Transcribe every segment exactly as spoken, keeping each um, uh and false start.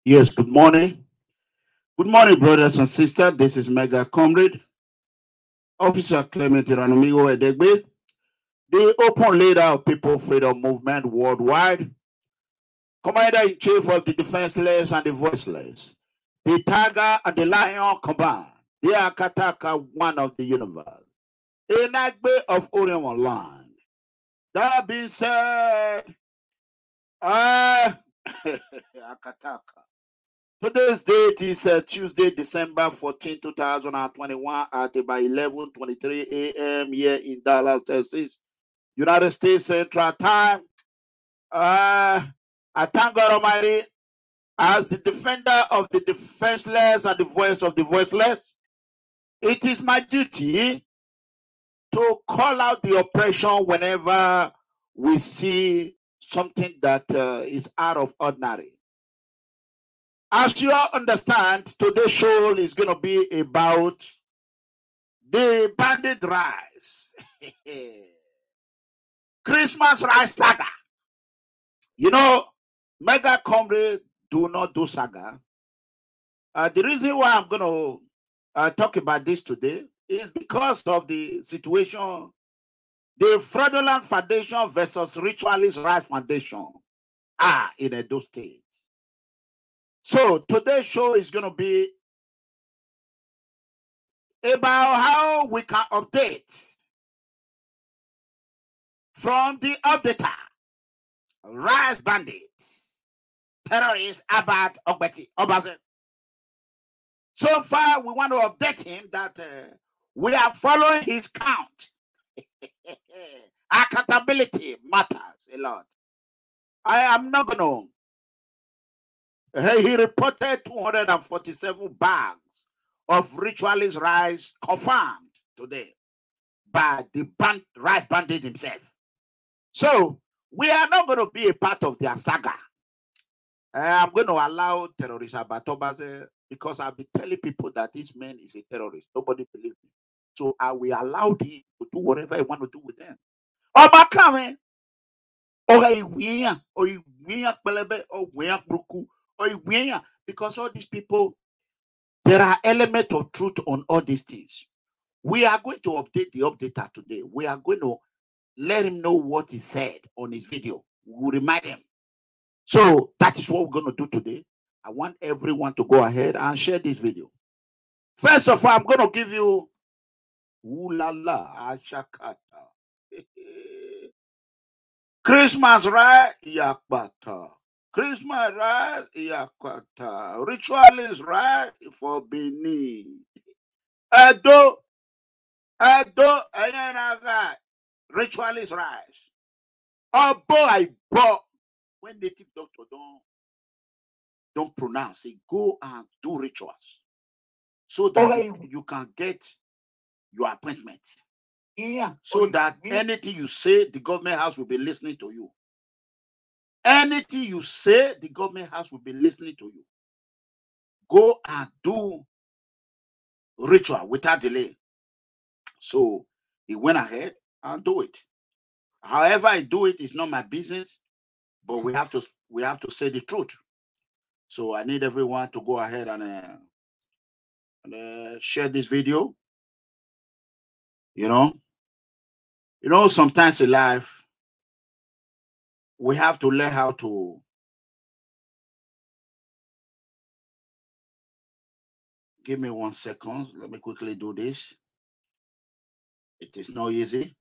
Yes, good morning. Good morning, brothers and sisters. This is Mega Comrade, Officer Clement Iranamigo Edegbe, the open leader of People Freedom Movement worldwide, Commander in Chief of the Defenseless and the Voiceless, the Tiger and the Lion combined, the Akataka one of the universe, Enagbe of Orion Online. That being said, I Akataka. Today's date is uh, Tuesday, December fourteenth, two thousand twenty-one at about eleven twenty-three a m here in Dallas, Texas, United States Central Time. Uh, I thank God Almighty as the defender of the defenseless and the voice of the voiceless. It is my duty to call out the oppression whenever we see something that uh, is out of ordinary. As you all understand, today's show is going to be about the bandit rice. Christmas rice saga. You know, Mega Comrade do not do saga. Uh, the reason why I'm going to uh, talk about this today is because of the situation, the fraudulent foundation versus ritualist rice foundation are in Edo State. So today's show is going to be about how we can update from the updater, rice bandit, terrorist Abad Ogbeti Obaze. So far, we want to update him that uh, we are following his count. Accountability matters a lot. I am not going to. Hey, he reported two hundred forty-seven bags of ritualist rice confirmed today by the band, rice bandit himself. So we are not going to be a part of their saga. I'm going to allow terrorist Abatobaze because I've been telling people that this man is a terrorist. Nobody believes me. So I will allow him to do whatever I want to do with them. Obakame, or Iwiya, or Iwiya Pelebe, or Wiya Bruku, or Iwiya, because all these people, there are elements of truth on all these things. We are going to update the updater today. We are going to let him know what he said on his video. We will remind him. So that is what we're going to do today. I want everyone to go ahead and share this video. First of all, I'm going to give you ooh la la ashakata. Christmas right? Yakbata. Christmas right? Yakwata. Ritualist right for Benin. Edo. Edo. Eyenaga. Ritualist right. Oh boy, I bought. When native doctor don't don't pronounce it, go and do rituals so that okay. you, you can get your appointment. Yeah. So that anything you say, the government house will be listening to you. Anything you say, the government house will be listening to you. Go and do ritual without delay. So he went ahead and do it. However I do it is not my business, but we have to we have to say the truth. So I need everyone to go ahead and, uh, and uh, share this video. You know, you know, sometimes in life we have to learn how to give me one second. Let me quickly do this. It is not easy.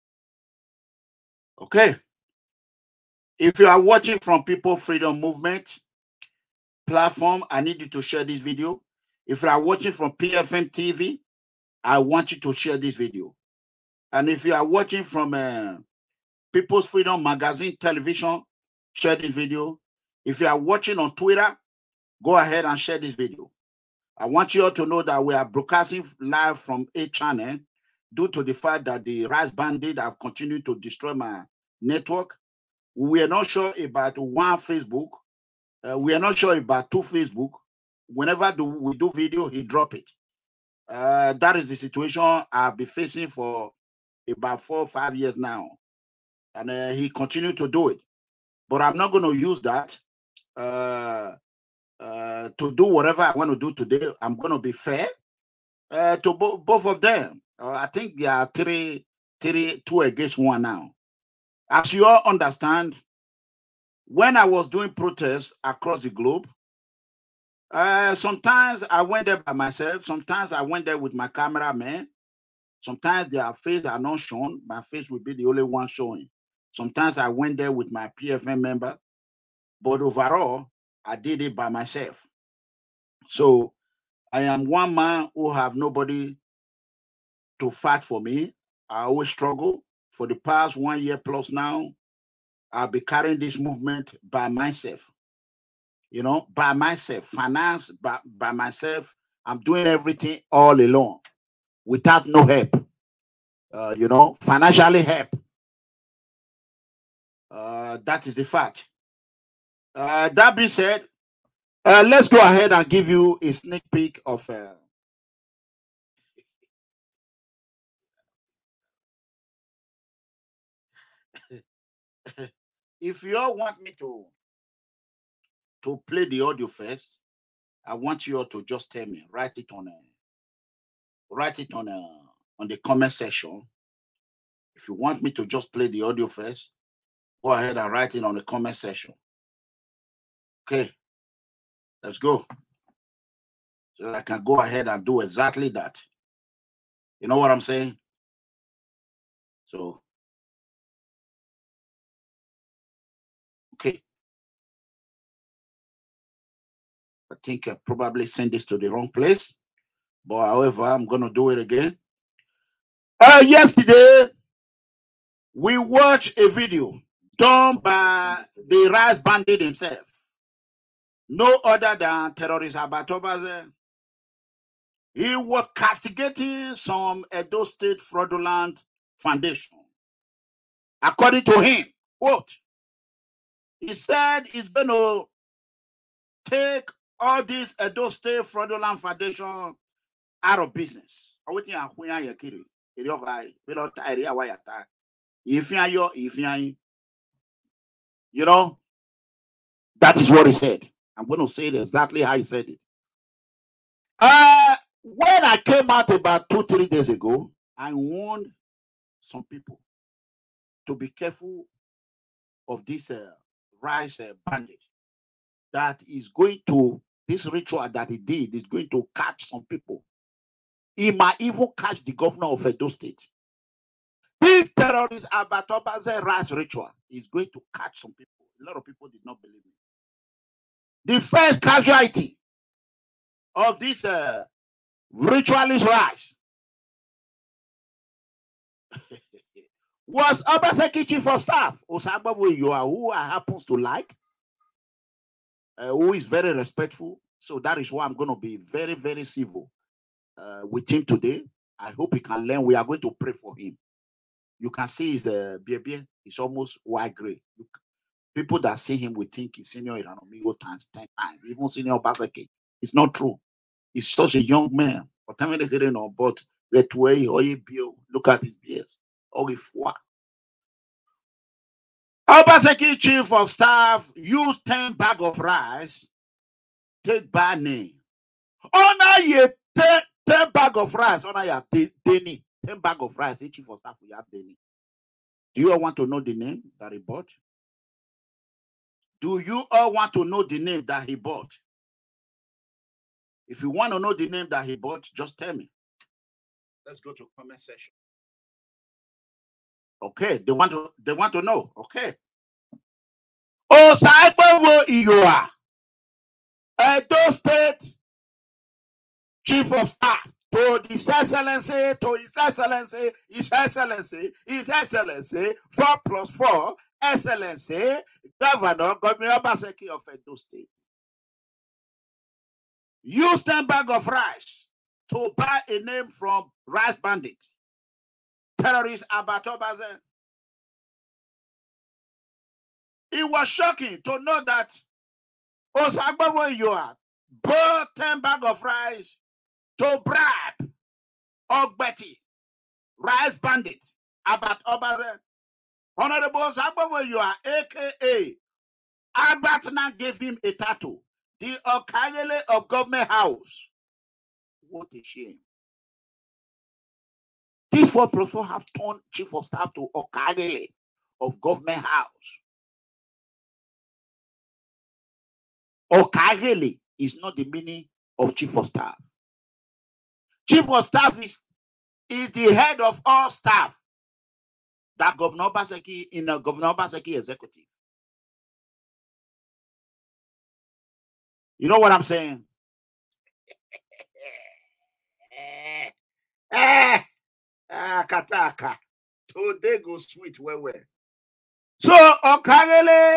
Okay. If you are watching from People Freedom Movement platform, I need you to share this video. If you are watching from P F M T V, I want you to share this video. And if you are watching from uh, People's Freedom Magazine Television, share this video. If you are watching on Twitter, go ahead and share this video. I want you all to know that we are broadcasting live from a channel due to the fact that the Rice Bandit have continued to destroy my network. We are not sure about one Facebook. Uh, we are not sure about two Facebook. Whenever do, we do video, he drop it. Uh, that is the situation I've been facing for about four or five years now. And uh, he continued to do it. But I'm not going to use that. Uh, uh, to do whatever I want to do today. I'm going to be fair uh, to bo both of them. Uh, I think there are three, three, two against one now. As you all understand, when I was doing protests across the globe, uh, sometimes I went there by myself. Sometimes I went there with my cameraman. Sometimes their faces are not shown. My face will be the only one showing. Sometimes I went there with my P F M member. But overall, I did it by myself. So I am one man who have nobody to fight for me. I always struggle. For the past one year plus now, I'll be carrying this movement by myself. You know, by myself, finance by, by myself. I'm doing everything all alone without no help. Uh, you know, financially help. Uh, that is the fact. Uh, that being said, uh, let's go ahead and give you a sneak peek of uh, if you all want me to to play the audio first, I want you all to just tell me, write it on a write it on a on the comment section. If you want me to just play the audio first, go ahead and write it on the comment section. Okay, let's go. So I can go ahead and do exactly that. You know what I'm saying? So, okay. I think I probably sent this to the wrong place. But however, I'm going to do it again. Uh, yesterday, we watched a video done by the Rice Bandit himself. No other than terrorist Abatobaze. He was castigating some Edo State fraudulent foundation. According to him, quote, he said he's going to take all these Edo State fraudulent foundation out of business. You know, that is what he said. I'm going to say it exactly how he said it. Uh, when I came out about two, three days ago, I warned some people to be careful of this uh, rice uh, bandit that is going to, this ritual that he did is going to catch some people. He might even catch the governor of Edo State. This terrorist Abatobaze rice ritual is going to catch some people. A lot of people did not believe it. The first casualty of this uh, ritualist rice was Obaseki Chief of Staff, Osagbabu Yoa, who I happens to like, uh, who is very respectful. So that is why I'm going to be very, very civil uh, with him today. I hope he can learn. We are going to pray for him. You can see his uh, beer, it's almost white gray. Look, people that see him will think he's senior Iranomigo times ten times, even senior Obaseki. It's not true. He's such a young man. But look at his beers. Obaseki Chief of Staff use ten bag of rice, take bad name. Honor ye ten, ten bag of rice, honor ya Denny. ten bag of rice, a Chief of Staff we have Denny. Do you all want to know the name that he bought? Do you all want to know the name that he bought? If you want to know the name that he bought, just tell me. Let's go to comment section. Okay, they want to they want to know. Okay. Osagbawo Iyoa, Edo State Chief of Staff, to His Excellency, to His Excellency, His Excellency, His Excellency, four plus four, Excellency, Governor Godwin Obaseki of Edo State. Use ten bag of rice to buy a name from rice bandits, terrorist Abatobaze. It was shocking to know that Osagbawo Iyoa bought ten bag of rice to bribe Ogbeti, rice bandit, Abatobaze. Honorable Osagbawo Iyoa, aka Albert now gave him a tattoo. The Okagele of Government House. What a shame. These four plus four have turned Chief of Staff to Okagele of Government House. Okagele is not the meaning of Chief of Staff. Chief of Staff is, is the head of all staff that Governor Obaseki in a Governor Obaseki executive. You know what I'm saying? Eh, ah, kataka. Today go sweet well well. So Okagele,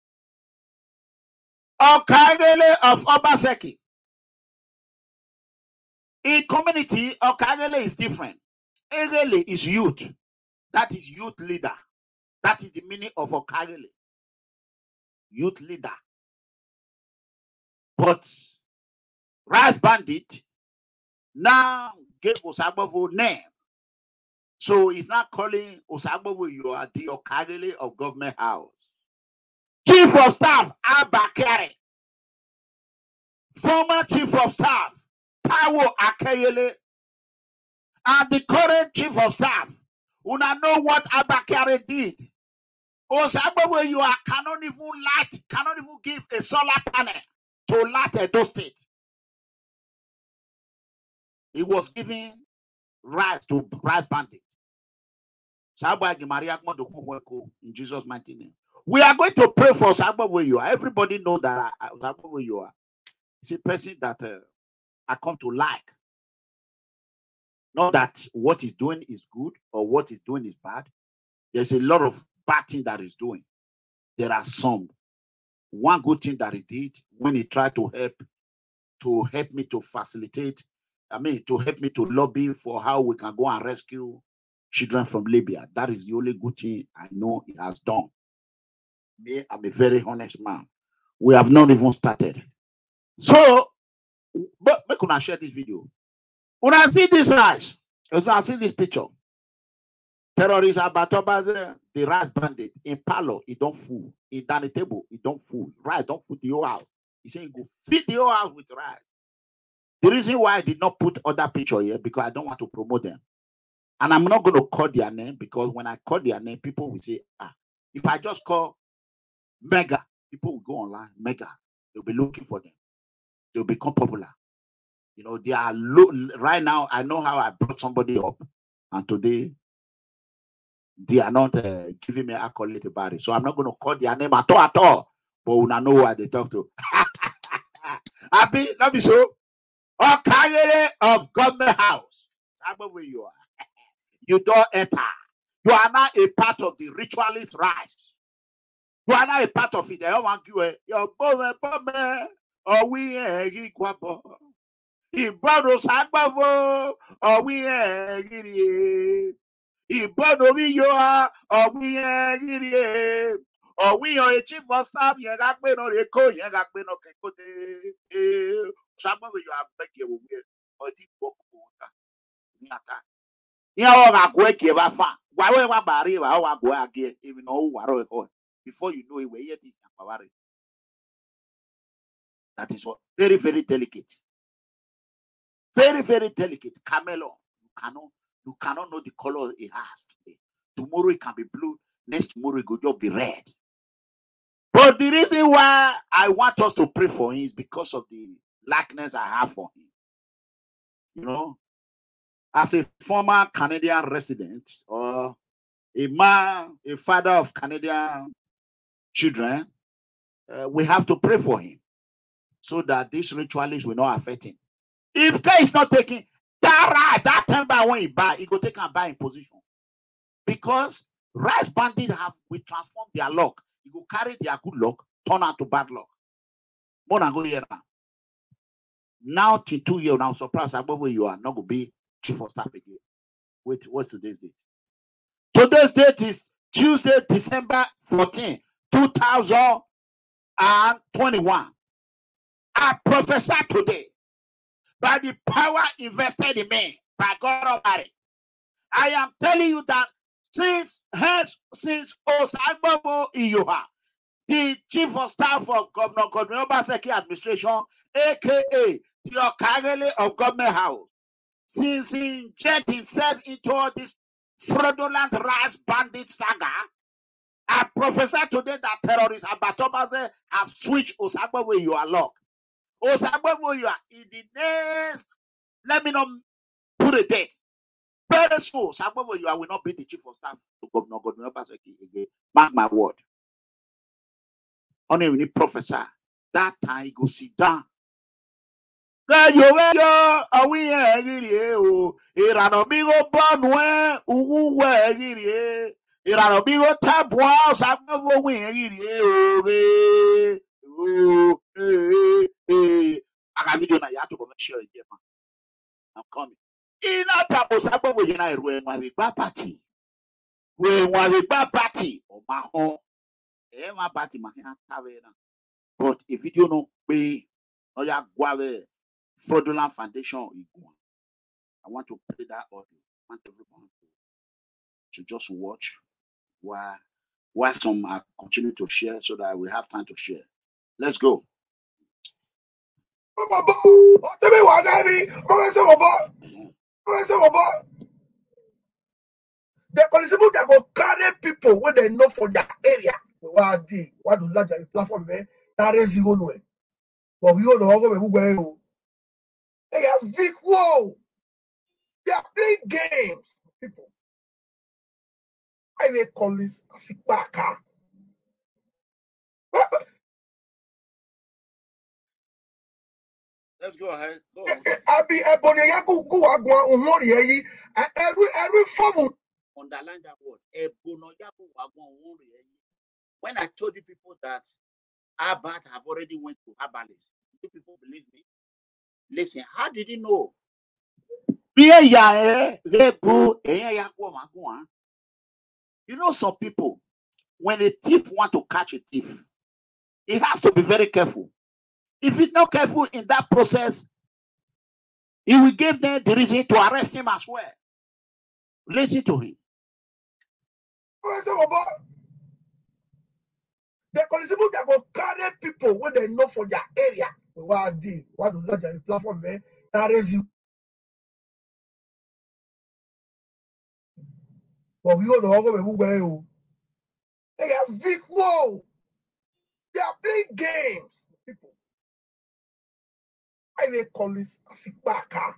Okagele of Obaseki. In community, Okagele is different. Egele is youth. That is youth leader. That is the meaning of Okagele. Youth leader. But Rice Bandit now gave Osagbovo name. So he's not calling Osagbovo, you are the Okagele of Government House. Chief of Staff, Abakari. Former Chief of Staff, Tawo Akeyele. And the current Chief of Staff, una know what Abakari did. Osagbovo, you are cannot even light, cannot even give a solar panel to light Edo State. He was giving rice to Rice Bandit. In Jesus' mighty name. We are going to pray for Osagbovo you are. Everybody know that Osagbovo you are. It's a person that uh, I come to like. Not that what he's doing is good or what he's doing is bad. There's a lot of bad thing that he's doing. There are some. One good thing that he did when he tried to help to help me to facilitate, I mean, to help me to lobby for how we can go and rescue children from Libya. That is the only good thing I know he has done. Me, I'm a very honest man. We have not even started. So, but we can share this video. When I see this rice, when I see this picture, terrorists Abatobaze, the Rice Bandit in Palo, he don't fool. In Danny Table, he don't fool. Rice don't fool the whole house. He saying go feed the whole house with rice. The reason why I did not put other picture here because I don't want to promote them. And I'm not going to call their name because when I call their name, people will say, ah, if I just call Mega, people will go online, Mega, they'll be looking for them. They'll become popular. You know, they are low right now. I know how I brought somebody up, and today they are not uh, giving me accolade about it. So I'm not going to call their name at all, at all. But when I know what they talk to, happy, let me show. Okagele of Government House. I'm where you are. You don't enter. You are now a part of the ritualist rites. You are now a part of it. I don't want you. Your boy, boy, or we equal. Ìbọ̀dọ̀ Osagbovo ọ̀wí ẹ̀yìnrì. Ìbọ̀dọ̀ mi yọ ọ̀wí ẹ̀yìnrì. Ọ̀wí ọ̀ chief of staff yẹn ká pé náà rè kó yẹn ká pé náà kẹ́kọ̀ọ́ dé. Osagbovo yọ abẹ́kẹ̀ òwe ọdí gbọ́kọ̀ wọ́ta ní ata. Ìyẹn wọ́n ká kó ẹ̀kẹ́ bá fà. Wàá wá bàárẹ̀ wàá wá gbọ́ àgẹ́ èmi náà ó wàárọ̀ ẹ̀kọ́. Before you know it, where yet is Yapawari. That is what very, very delicate. Very, very delicate. Camelo. You cannot, you cannot know the color it has today. Tomorrow it can be blue. Next tomorrow it could just be red. But the reason why I want us to pray for him is because of the likeness I have for him. You know, as a former Canadian resident or a man, a father of Canadian children, uh, we have to pray for him so that these ritualists will not affect him. If care is not taking that right, that time by when he buy, he go take and buy in position. Because Rice Bandit have we transform their luck. He go carry their good luck, turn out to bad luck. More than go here now. Now till two years now, surprise above where you are not gonna be chief of staff again. Wait, what's today's date? Today's date is Tuesday, December fourteenth, two thousand twenty-one. I prophesy today. By the power invested in me, by God Almighty, I am telling you that since hence, since Osagbovo Iyoha, the chief of staff of Governor Godwin Obaseki administration, aka the Okagele of Government House, since he inject himself into all this fraudulent rice bandit saga, I prophesy today that terrorists Abatobase have switched Osagbo where you are locked. Osagbo where you are in the next, let me not put a date. Very soon, Osagbo where you are will not be the chief of staff to Governor Godwin Obaseki again. Mark my word. Only when you prophesy, that time you go sit down. Yo, yo, are we here? Irano bigo bonwe, uwu we Irano bigo tabwa, Osagbo we here. Oh, eh, eh. I got video now. You have to come and share it, man. I'm coming. In a tabo Osagbo we na irwe nwa we ba party. We nwa we ba party. O ma ho. Eh ma party ma hin tawe na. But if video no be no ya guave fraudulent foundation, I want to play that audio. I want everyone to just watch while while some are continue to share so that we have time to share. Let's go. The possible that go carry people when they know for that area. What do what do that platform there? That is the only way. But we don't know where we go. They are Vic Whoa. They are playing games. People. I will call this Asikbaka. Let's go ahead. Go on. Abi Ebonyaku Guagua Umori every every form. Underline that word. When I told you people that Abat have already went to Abalis, you people believe me? Listen, how did you know? You know some people, when a thief want to catch a thief, he has to be very careful. If he's not careful in that process, he will give them the reason to arrest him as well. Listen to him. The possible that go carry people when they know for their area. What do what do that platform there? That is you. But we don't know where we go. They are Vic Whoa. They are playing games. People. I will call this Asikbaka.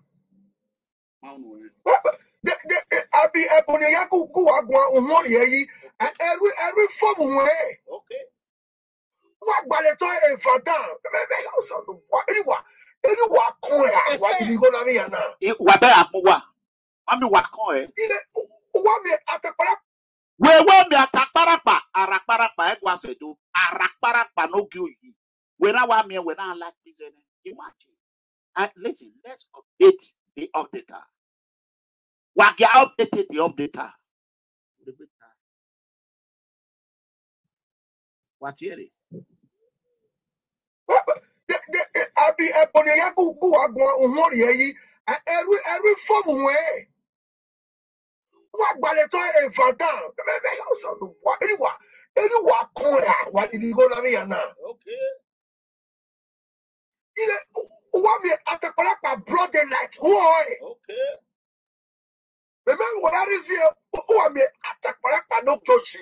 Abi Ebonyaku Guagua Umori every every form way. Okay. What by the time a father? Anyone, anyone, what did you go to me now? What better? I mean, what coin? What me at the we want me ataparapa, araparapa, egwasedo, araparapa no give you. When I want me, when I like this, imagine. And listen, let's update the updater. What you updated the updater? What here? I be a Bonyaku Guagua Umori every every form way. What by the time a father? What anyone, anyone, what did you go to me now? Okay. What me at the Parapa broad daylight? Why? Okay. Remember what I is here? Who me at the Parapa no Joshi?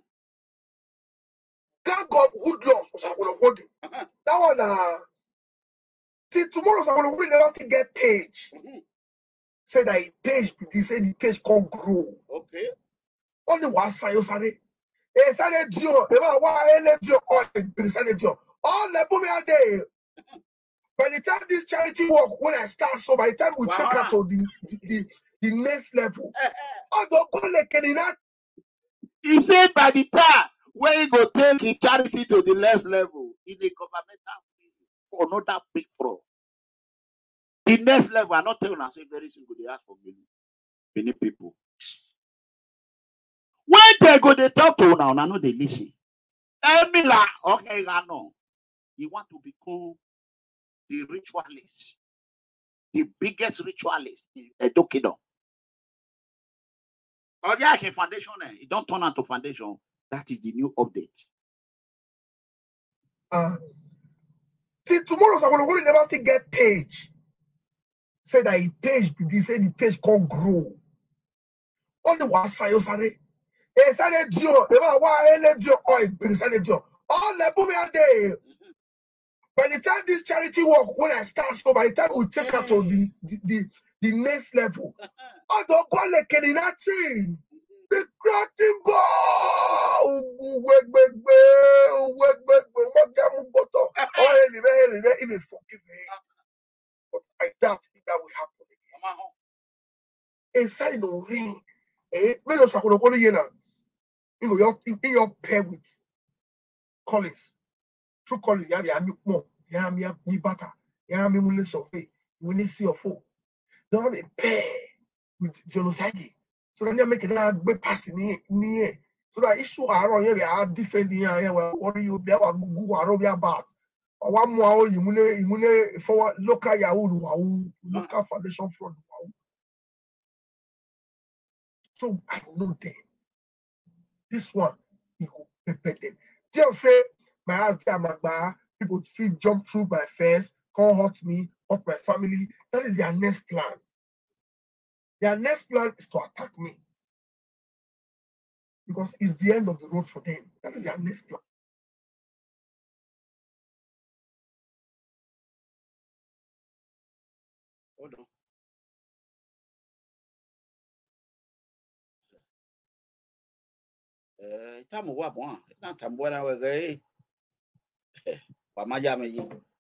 Thank God, good laws was I will hold it. That one, uh, see, tomorrow I will never see get page. Say that page, he said the page can't grow. Okay. Only one side, you sorry. It's a Joe, about why I Joe, or it's a Joe. All the boom are there. By the time this charity work, when I start, so by the time we wow. take her to the, the, the, the next level, I don't go like any that. He said by the time when you go take his charity to the next level in the governmental for another big fraud. The next level, I'm not telling you, I say very simple, they ask for many, many people. When they go, they talk to now, I know they listen. Emila, okay, I know. You want to become the ritualist, the biggest ritualist in Edo Kingdom. Or yeah, foundation, it don't turn out to foundation. That is the new update. Uh, see, tomorrow, so I'm going to never still get page. Say that he page, he say the page can't grow. Only one side, sorry. It's a Joe, about why any Joe oil, it's a Joe. All the boom there. By the time this charity work, when I start, so by the time we take her to the, the, the, the next level, I don't go like any nothing. The cracking ball, work, work, work, work, work, what damn bottle, oh, even forgive me. But I doubt if that will happen again. A sign of ring, eh? When you're going to you know, you're in your pair with Collins, through Collins, you have your more. Yeah, me me butter. Yeah, me money survey. You need see your phone. Don't have a pair with genocide. So then they make it a big pass in here. So that issue around here, we are defending here. What do you be able to go around here about? Or one more, you money, you money for local Yahoo, local foundation fraud. So I know them. This one, you go prepare them. Just say, my husband, my people feel jump through my fence, can't hurt me, hurt my family. That is their next plan. Their next plan is to attack me. Because it's the end of the road for them. That is their next plan. Hold on. Eh, tamu wa bon. Na tambo na wege. Pamaja meji.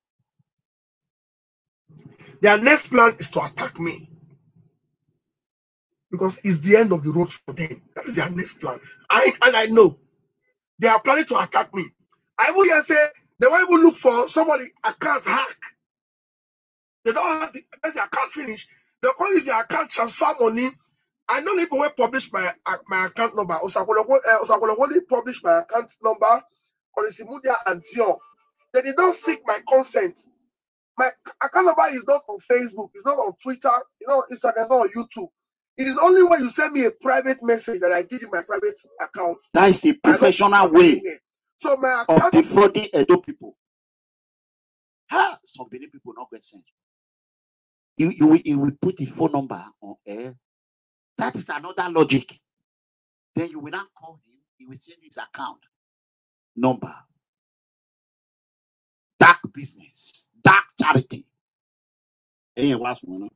Their next plan is to attack me. Because it's the end of the road for them. That is their next plan. I and I know they are planning to attack me. I will just say they won't even look for somebody account hack. They don't have the their account finish. They'll call use their account transfer money. I know people will publish my uh, my account number. Osakolo publish my account number. Olisimudia and Dion. They did not seek my consent. My account number is not on Facebook. It's not on Twitter. It's not on Instagram. It's not on YouTube. It is only when you send me a private message that I did in my private account. That is a professional way so my of defrauding Edo people. Ha! Some Benin people not get sense. You, you, you will put the phone number on air. That is another logic. Then you will not call him. He will send his account number. Dark business. Dark charity. Then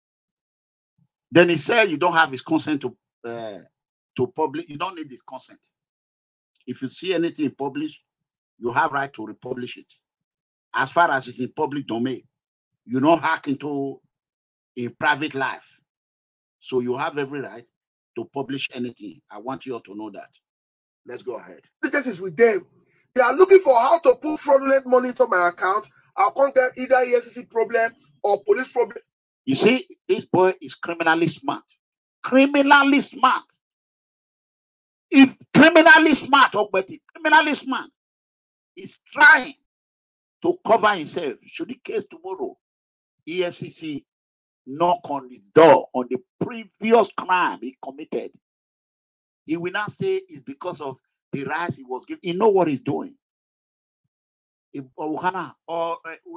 he said you don't have his consent to uh, to publish. You don't need his consent. If you see anything published, you have right to republish it. As far as it's in public domain, you don't hack into a private life. So you have every right to publish anything. I want you all to know that. Let's go ahead. This is with them. They are looking for how to put fraudulent money into my account. I'll contact either E F C C problem or police problem. You see, this boy is criminally smart. Criminally smart. If criminally smart, or better, criminally smart, is trying to cover himself. Should the case tomorrow, E F C C knock on his door on the previous crime he committed, he will not say it's because of the rise he was given. He know what he's doing. If Ohana or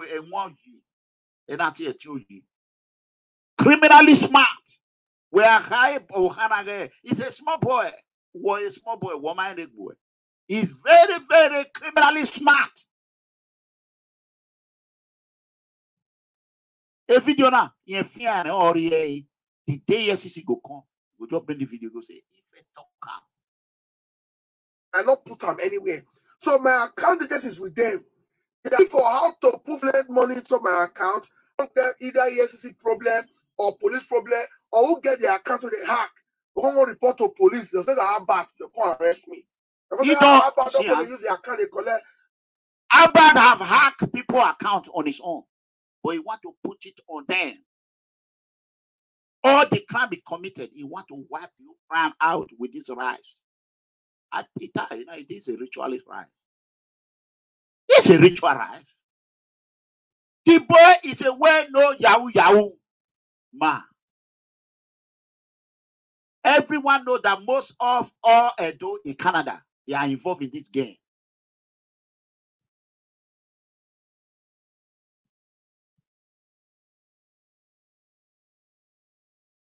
criminally smart. We are high Ohana. He's a small boy. Boy, a small boy, woman boy. He's very, very criminally smart. A video now, in fear or the day F C C go come, go just bring the video, go say, if it don't come. I not put them anywhere. So my account address is with them. They're for how to put money into my account, either E F C C problem or police problem, or who get the account to the hack. They won't report to police. They say that I'm bad. They can't arrest me. You don't, don't see, don't use the account they collect. Abad have hacked people account on his own, but he want to put it on them. All the crime he committed, he want to wipe the crime out with this rise. At Peter, you know, it is a ritualist rise. It's a ritual rise. The boy is a well-known Yahoo Yahoo man. Everyone knows that most of all Edo in Canada, they are involved in this game.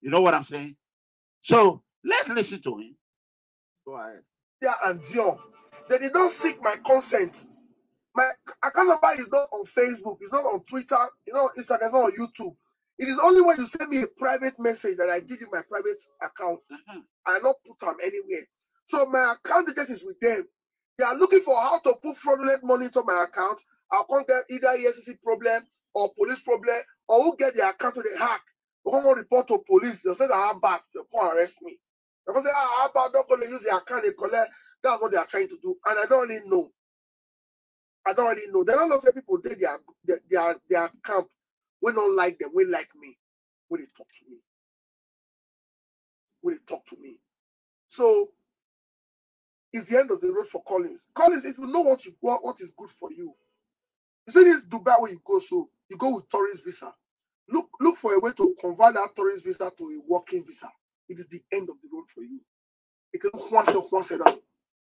You know what I'm saying? So let's listen to him. Go ahead. Yeah, and Dion. They did not seek my consent. My account number is not on Facebook, it's not on Twitter, it's not on Instagram, it's not on YouTube. It is only when you send me a private message that I give you my private account. Uh-huh. I not put them anywhere. So my account details is with them. They are looking for how to put fraudulent money into my account. I'll come get either E F C C problem or police problem, or who get the account to the hack. They'll come report to police. They'll say that I have bad. They'll come arrest me. They'll say, ah, I have bad. Don't go to use the account they collect. That's what they are trying to do. And I don't really know. I don't really know. They don't know say people they their their their, their camp. We don't like them. We like me. When they talk to me. When they talk to me. So it's the end of the road for Collins. Collins, if you know what you want, what is good for you. You see this Dubai where you go, so you go with tourist visa. Look, look for a way to convert that tourist visa to a working visa. It is the end of the road for you. You can once or once down.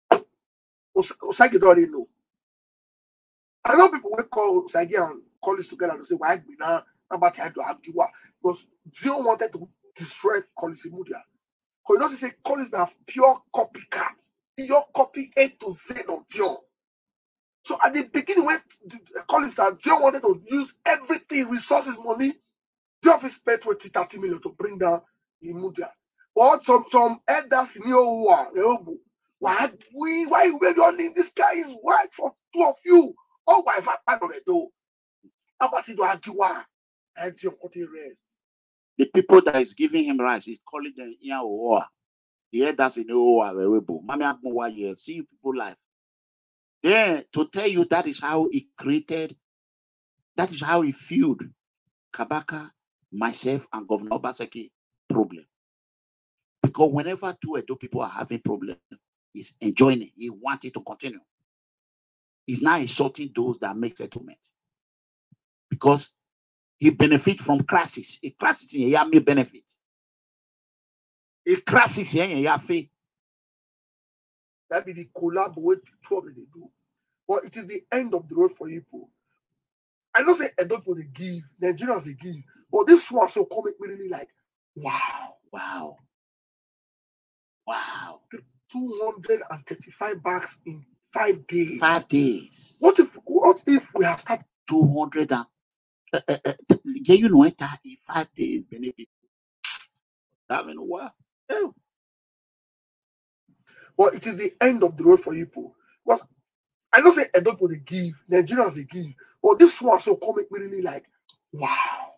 Osagi don't already know. I know people will call Osagi and Collins together and say, why we now about to argue? Because Dion wanted to destroy Collins Imudia. Because you don't say Collins is pure copycat. Your copy A to Z of Dion. So at the beginning, when Collins that Dion wanted to use everything, resources, money, Dion spent twenty, thirty million to bring down Imudia. But some some elders in your why we why we don't leave this guy is white for two of you. Oh, why part of the door? How about it to argue why? And Dion got the rest. The people that is giving him rights, he's calling them Iaoa. The elders in Oa Webo. Mami Abmuwa here. See you people live. Then to tell you that is how he created, that is how he fueled Kabaka, myself, and Governor Obaseki problem. Because whenever two Edo people are having problem, he's enjoying it. He wants it to continue. He's now insulting those that make settlement. Because he benefits from crisis. A crisis in here may benefit. A crisis in here faith. That be the collab way two of them they do. But it is the end of the road for people. I don't say Edo people they give, Nigerians they give. But this one so come make me really like, wow, wow, wow. two hundred thirty-five bags in five days. Five days. What if what if we have started two hundred and uh, uh, uh, yeah, you know it in five days benefit. That mean what? Yeah. Well, it is the end of the road for people. Because I don't say Edo people they give, Nigerians they give. But this one so come make me really like, wow.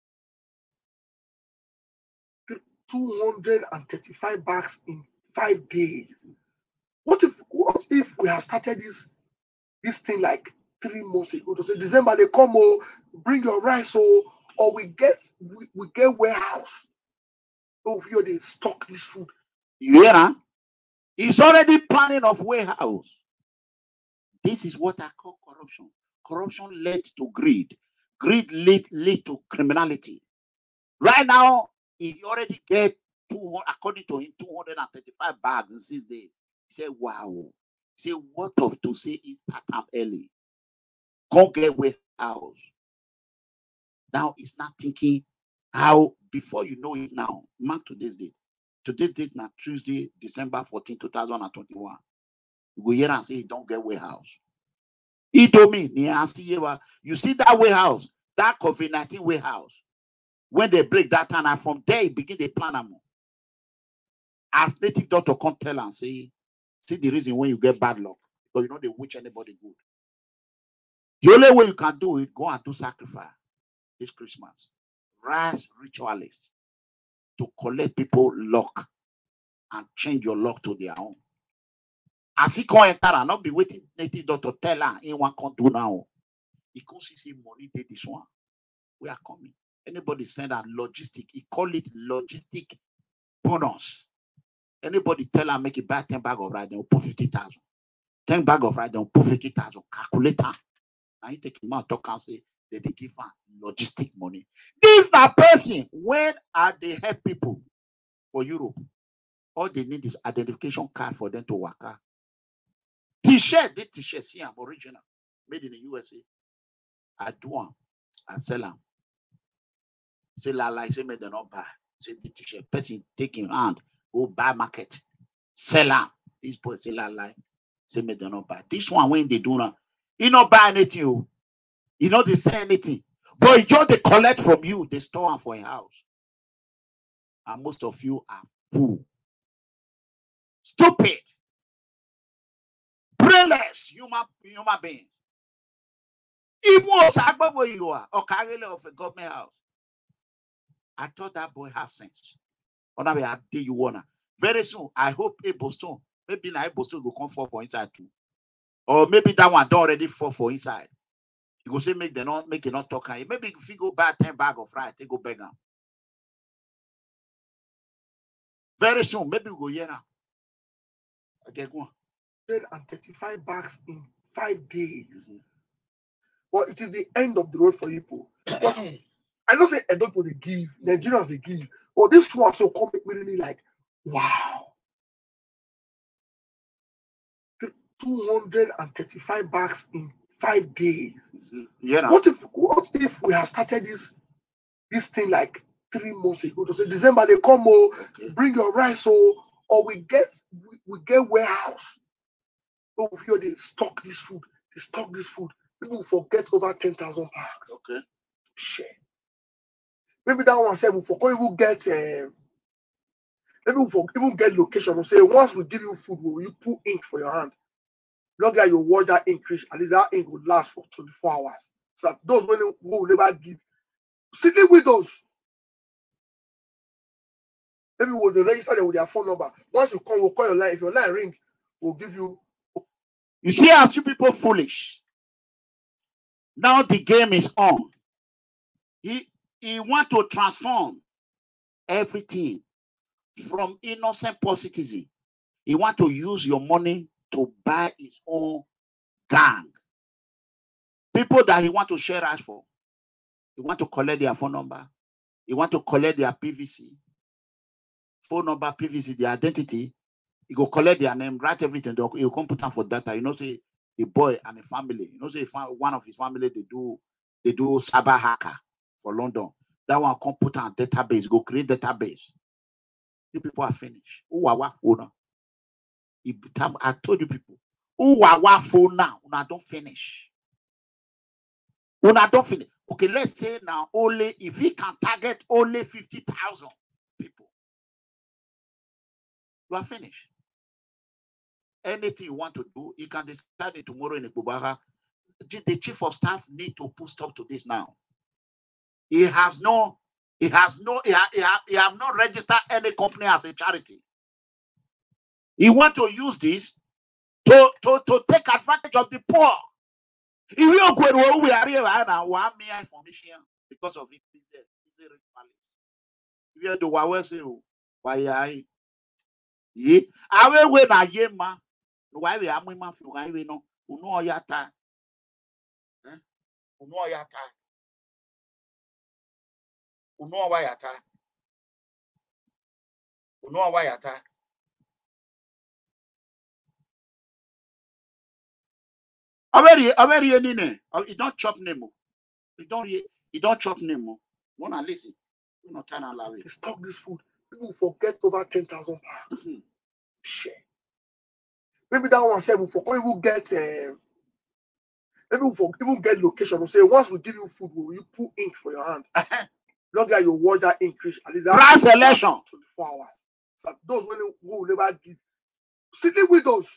two hundred thirty-five bags in five days. What if what if we have started this this thing like three months ago? To say December they come, oh, bring your rice, oh, or we get we, we get warehouse. Oh, here they stock this food. Yeah, he's already planning of warehouse. This is what I call corruption. Corruption led to greed. Greed led, led to criminality. Right now, he already get two, according to him, two hundred thirty-five bags in six days. He said, wow. He said, what of to say is start up early? Go get warehouse. Now he's not thinking how, before you know it now, mark today's date. Today's date now, Tuesday, December fourteenth, two thousand twenty-one. You go here and say, don't get warehouse. He told me, you see that warehouse, that COVID nineteen warehouse, when they break that time, and from there, it begin the plan. As native doctor come tell and say, see the reason when you get bad luck, because you know they wish anybody good. The only way you can do it, go and do sacrifice this Christmas. Rise ritualists to collect people luck and change your luck to their own. As he come enter and not be waiting native doctor tell her in one can do now. He can see say money did this one. We are coming. Anybody send a logistic, he call it logistic bonus. Anybody tell her make it buy ten bag of rice, they'll put fifty thousand. ten bag of rice, they'll put fifty thousand. Calculator. Now you take him out, talk and say that they give her logistic money. This is the person when are they help people for Europe. All they need is identification card for them to work out. T-shirt, this t-shirt, see, I'm original, made in the U S A. I do them, I sell them. Say la la, say me they not buy. Say the t-shirt, person take in hand, go buy market, sell am. This boy say la lie. Say me they not buy. This one when they do now, he not buy anything. Oh. He not they say anything. But he just they collect from you, they store them for a house. And most of you are fool. Stupid. Brainless human, human beings. Even where you are, or carry of a government house. I thought that boy have sense. Or now I day you wanna. Very soon, I hope a Boston, maybe now Boston will come for for inside too. Or maybe that one don't already fall for inside. You go say make them not make it not talk. Maybe if you go buy ten bag of fry, they go beg them. Very soon, maybe we go here now. Okay, go on. one hundred thirty-five bags in five days. Mm-hmm. Well, it is the end of the road for people. But I don't say I don't want to give, Nigerians they give. But this one so come make me really like, wow. two hundred thirty-five bags in five days. Mm-hmm. Yeah. What if what if we have started this this thing like three months ago? To say December they come, oh, okay. Bring your rice, oh, or we get we, we get warehouse. Oh, here they stock this food, they stock this food. People forget over ten thousand bags. Okay. Share. Maybe that one said we forget even get uh, maybe we forget even get location. We say once we give you food, will you put ink for your hand? Long as you watch that increase, at least that ink will last for twenty-four hours. So that those when who will never give, sitting with us. Maybe we'll register them with their phone number. Once you come, we'll call your line. If your line ring, we'll give you. You see, as you people foolish. Now the game is on. He he want to transform everything from innocent poor citizen. He want to use your money to buy his own gang. People that he want to share us for. He want to collect their phone number. He want to collect their P V C. Phone number, P V C, their identity. He go collect their name, write everything. He will come put them for data. You know, say the boy and the family. You know, say one of his family, they do they do cyber hacker for London. That one come put on database, go create database. You people are finished. Who are what phone now? I told you people. Who are what phone now? Una don't finish. Una don't finish. Okay, let's say now only if he can target only fifty thousand people, you are finished. Anything you want to do, you can decide it tomorrow in Ikubara. The chief of staff need to put stop to this now. He has no, he has no, he, ha, he, ha, he have not registered any company as a charity. He want to use this to, to, to take advantage of the poor. If you go where we are here now, one mere information because of it. If you do what we say, why I ye, I will wait a year, ma. Why we are my few I will know who know your time. Who know your time. Who know why your time. Who know why your time. Already, already, nene. You don't chop name. You don't, you don't chop name. Wanna listen? You not turn allow it. Stock this food. People forget over ten thousand pounds. Share. Maybe that one said we forget. We will get. Uh, maybe we forget, even get location. We say once we give you food, will you put ink for your hand? Long as you watch that increase, at least that selection twenty-four hours. So those when who will never give, sitting with us.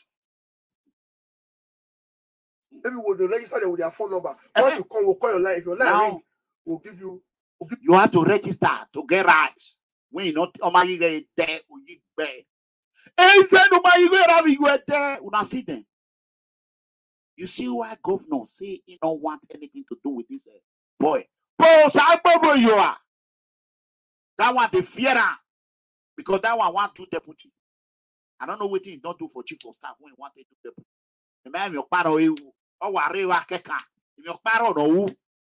Maybe we'll register them with their phone number. Once you come, we'll call your line. If your line ring, we'll give you. We'll give you have to register to get rights. When you not, oh my, you get there, you get and say, no, my, you get there, you not see them. You see why governor say he don't want anything to do with this uh, boy. Boy, so you are. That one they fear him because that one want to deputy. I don't know what he don't do for chief of staff when he wanted to deputy. The man your paro you or worry wa keka. If your paro no who.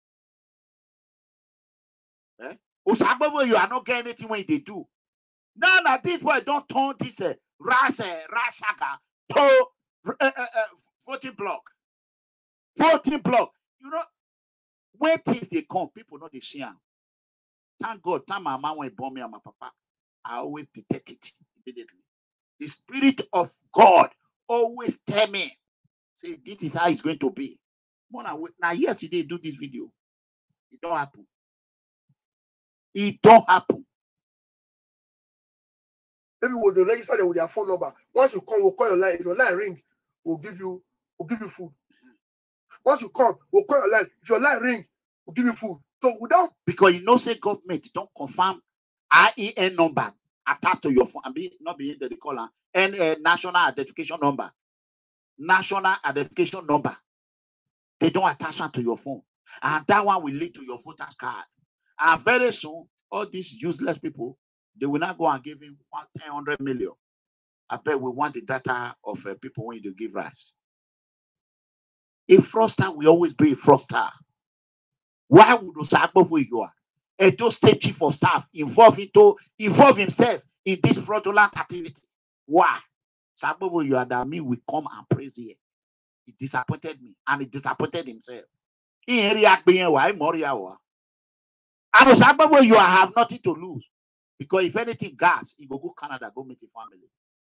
Eh? Usabobo you are not getting anything when they do. Now that this boy don't turn this uh, ras uh, rasaga to uh, uh, uh, fourteen block. fourteen block. You know, when things they come, people know they see them. Thank God, time my mama went born me and my papa, I always detect it immediately. The Spirit of God always tell me, say, this is how it's going to be. Now, yesterday, do this video. It don't happen. It don't happen. Maybe we'll register them with their phone number. Once you come, we'll call your line. If your line ring, we'll give you, we'll give you food. Once you come, we'll call your line. If your line ring, we'll give you food. So without, because you know, say government don't confirm I E N number attached to your phone. I mean, not being the caller and uh, national identification number. National identification number. They don't attach that to your phone, and that one will lead to your voter's card. And very soon, all these useless people, they will not go and give him one ten hundred million. I bet we want the data of uh, people when you give rise. A fraudster will always be a fraudster. Why would Osagbo you are? Edo State Chief of Staff involve into involve himself in this fraudulent activity? Why? Osagbo you are that me will come and praise here. It disappointed me and it disappointed himself. In react being why Moria. And Osagbo you have nothing to lose. Because if anything gas, you go go Canada, go meet your family.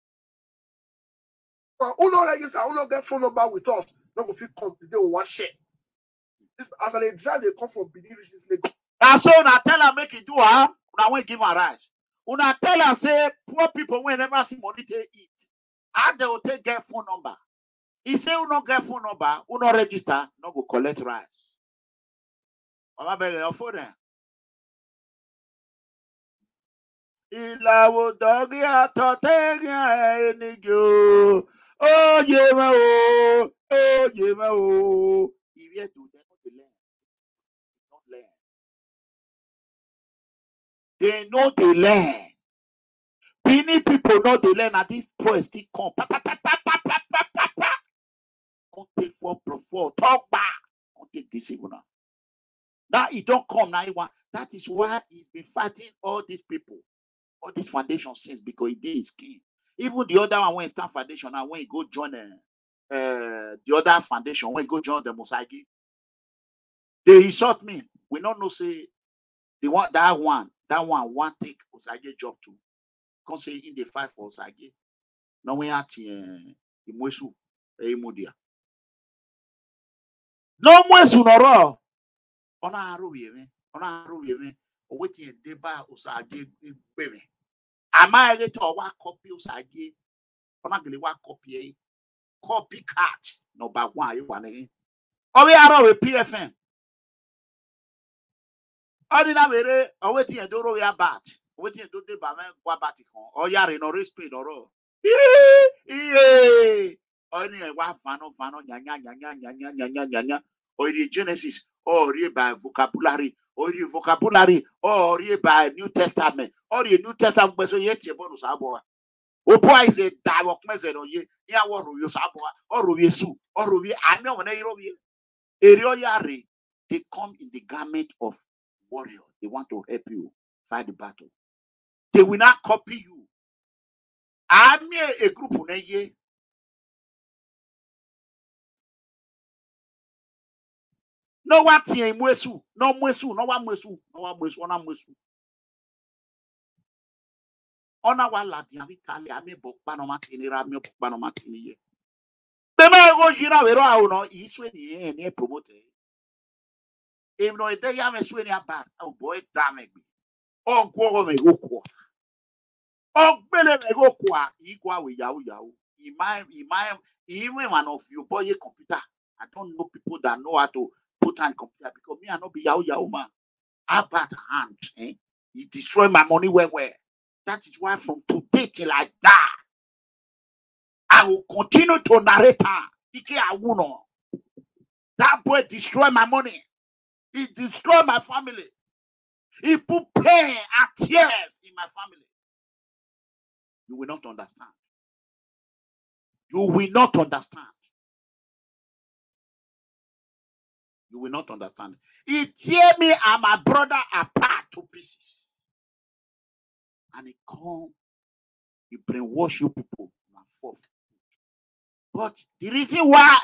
uh, who not register, who not get phone number with us, not go fit come today on one share. This, as they drive, they come from Benin, reach this Lagos. And so now tell her make it do her, now when give her rise. Una tell her say poor people will never see money to eat. And they will take get phone number. He say you not get phone number, you not register, not go collect rice. Mama beg your phone there. Ilawo dogi atotega enigo. Oh yeah oh, oh yeah oh. If you do they not learn, not learn. They know they learn. Many people know they learn at this point still come. Pa, pa, pa, pa, pa, pa, pa, pa, pa. Don't take four plus four. Talk back. Don't take this even now. Now it don't come now. Want. That is why he's been fighting all these people, all these foundation since because he did his king. Even the other one when he start foundation now, when he go join uh, uh, the other foundation, when he go join the Mosagi, they insult me. We don't know say they want that one, that one want take Osage job too. Can't say in the fight for Osage. No we at Imwesu Emudia. No Mwesu noro. Ona aru yeme. Ona aru yeme. O weti deba Osage bebe. Ama ege to wa copy Osage. Ona gele wa copy copycat number one you want again. Obi aro we P F M. Ordina mere o weti e doro ya bat. O weti e do de ba me gwa bat kon. O ya re no respect oro. Yeah. Only a one fano fano nyanya nyanya nyanya nyanya nyanya or the Genesis or by vocabulary or the vocabulary or by New Testament or the New Testament so yet your bonus abo. O boy is a dialogue message on ye ya war you sabo or ruby su or ruby I know when I ruby yari they come in the garment of warrior. They want to help you fight the battle. They will not copy you. I'm a group on a year. No what here mwesu, no mwesu, no one mwesu, no one mwesu, ona mwesu. Ona wala di abitali ame bokpa no matini ra me bokpa no matini ye. Bema go jina wero awo no iswe ni ye ni promote. Em no ede ya me swe ni aba. Oh boy damn me. O go me go kwa. O gbele me go kwa. Ikwa we yawo yawo. Imai imai even one of you boy computer. I don't know people that know how to put on computer because me I not be yawo yawo man. How bad hand, eh? He destroy my money where where. That is why from today till I die, I will continue to narrate her. That boy destroy my money. He destroy my family. He put pain and tears in my family. You will not understand. You will not understand. You will not understand. He tear me and my brother apart to pieces. And he come, he brainwash you people. But the reason why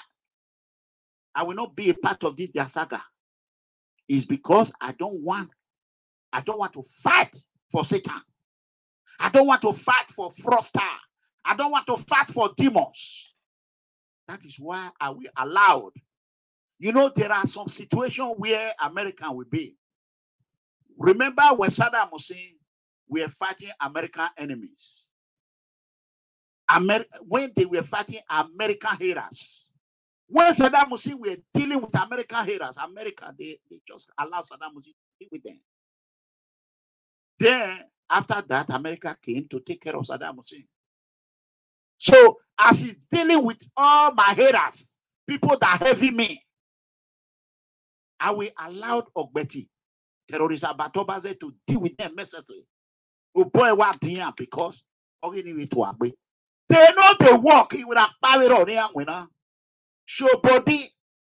I will not be a part of this their saga is because I don't want I don't want to fight for Satan. I don't want to fight for fraudster. I don't want to fight for demons. That is why are we allowed. You know, there are some situations where America will be. Remember when Saddam Hussein were fighting American enemies? Amer when they were fighting American haters. When Saddam Hussein were dealing with American haters, America, they, they just allowed Saddam Hussein to deal with them. Then, after that, America came to take care of Saddam Hussein. So, as he's dealing with all my haters, people that heavy me, I will allow Ogbeti, terrorist Abatobaze, to deal with them mercilessly. Oh boy, what because they know they work, he would have power on here winner. Show body.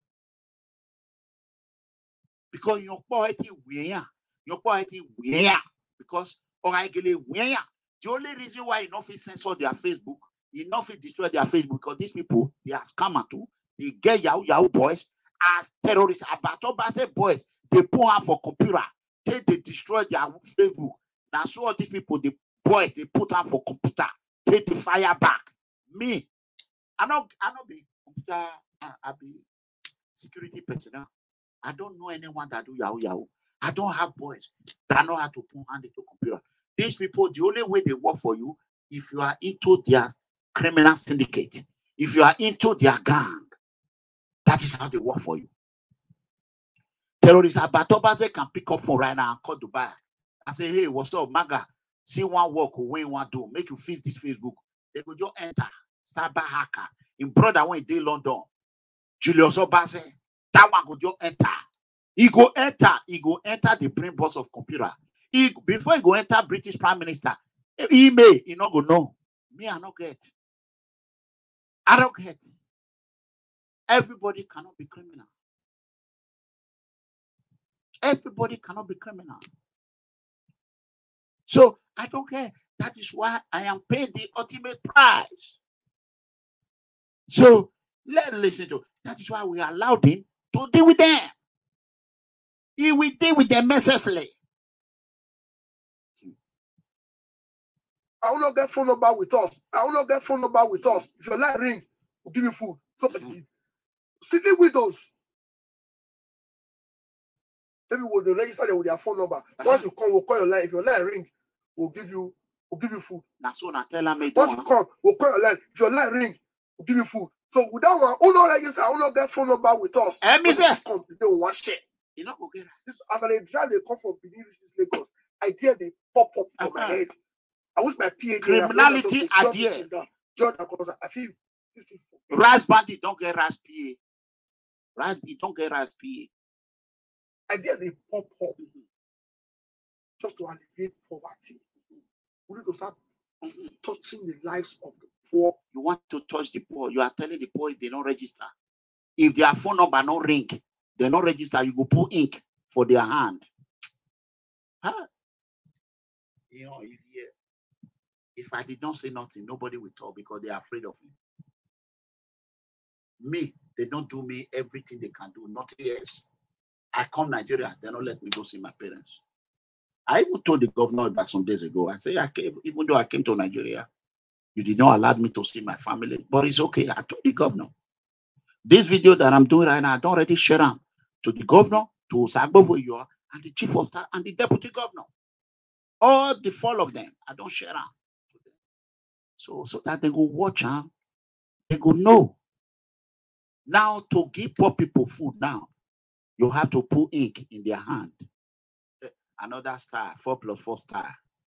Because your poetry wear, your poetry wear, because or I get wear. The only reason why enough is censor their Facebook, enough is destroy their Facebook, because these people, they are scammer too. They get Yahoo Yahoo boys as terrorists, Abatobase boys, they put out for computer, they, they destroy their Facebook. Now, so all these people, the boys, they put out for computer, take the fire back. Me, I don't, I don't be computer, I, I be security personnel. I don't know anyone that do Yahoo Yahoo. I don't have boys that know how to put hand into computer. These people, the only way they work for you, if you are into their criminal syndicate, if you are into their gang, that is how they work for you. Terrorists Abatobaze can pick up phone right now and call Dubai and say, hey, what's up, Maga? See one work or when one do, make you fix this Facebook. They go just enter cyber hacker. In brother when they London, Julius Obaze, that one go just enter. He go enter, he go enter the brain box of computer. He, before he go enter British Prime Minister, email, he not go know. Me, I not get. I don't get. Everybody cannot be criminal. Everybody cannot be criminal. So I don't care. That is why I am paying the ultimate price. So let's listen to. That is why we allowed him to deal with them. He will deal with them mercilessly. I will not get phone number with us. I will not get phone number with us. If your line ring, we'll give you food. So mm-hmm. Sitting with us. Maybe we'll register them with their phone number. Uh-huh. Once you come, we'll call your line. If your line ring, we'll give you we'll give you food. That's what I tell them. Once you come, we'll call your line. If your line ring, we'll give you food. So with that one, who not register, I will not get phone number with us. And me say, come, they will want share. You know, okay. This, as I drive, they come from Benin, Lagos. Idea they pop up from uh-huh. my head. I wish my P H D. Criminality idea. Jordan, because I feel this is Rice bandit don't get rice P A. Rice bandit don't get rice P A. Ideas they pop up mm-hmm. just to alleviate poverty. We need to start mm-hmm. touching the lives of the poor. You want to touch the poor? You are telling the poor if they don't register. If their phone number not ring, they don't register. You go put ink for their hand. Huh? You know, if you, if I did not say nothing, nobody will talk because they are afraid of me. Me, they don't do me everything they can do, nothing else. I come Nigeria, they don't let me go see my parents. I even told the governor about some days ago, I say, I came, even though I came to Nigeria, you did not allow me to see my family, but it's okay. I told the governor. This video that I'm doing right now, I don't already share them to the governor, to Sagbovoyo, and the chief of staff, and the deputy governor. All the four of them, I don't share them. So, so that they go watch them, they go know. Now, to give poor people food now, you have to put ink in their hand. Another star, four plus four star.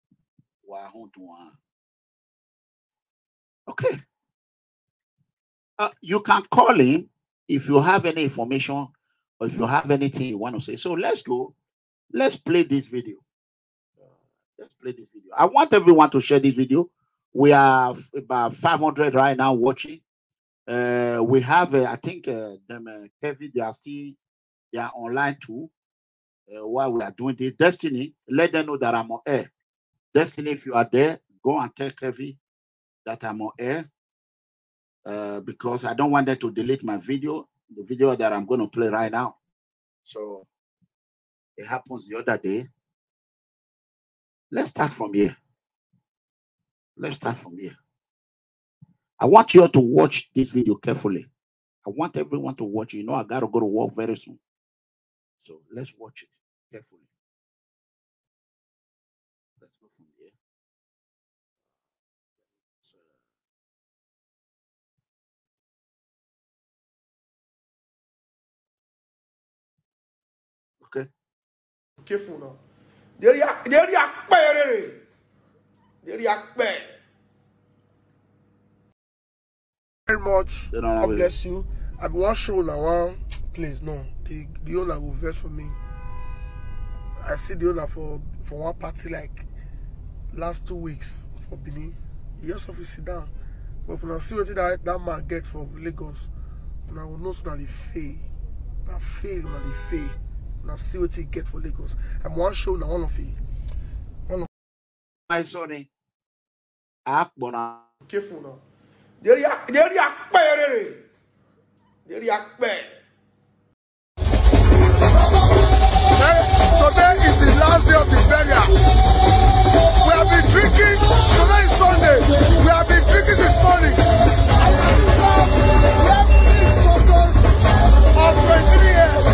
Okay. Uh, you can call him if you have any information or if you have anything you want to say. So let's go. Let's play this video. Uh, let's play this video. I want everyone to share this video. We are about five hundred right now watching. Uh, we have, uh, I think, uh, them, uh, Kevin, they are still, they are online too. Uh, while we are doing this, Destiny, let them know that I'm on air. Destiny, if you are there, go and tell Kevin that I'm on air. Uh, because I don't want them to delete my video, the video that I'm going to play right now. So it happens the other day. Let's start from here. Let's start from here. I want you all to watch this video carefully. I want everyone to watch it. You know, I got to go to work very soon. So let's watch it carefully. Let's go from here. So, okay. Careful now. They react, they react, they react. Very much. God bless you. I be one show now. One please no. The the owner will verse for me. I see the owner for for one party like last two weeks for Benin. He just have to sit down. But when I see what that that man get for Lagos, and I will know so that he fail. I fail when he fail. And I see what he get for Lagos. I'm one show now. One of it. One of. My sorry. Akbona. Careful now. They react, they react, they react. Today is the last day of the burial. We have been drinking. Today is Sunday. We have been drinking this morning. We have six photos of twenty-three years.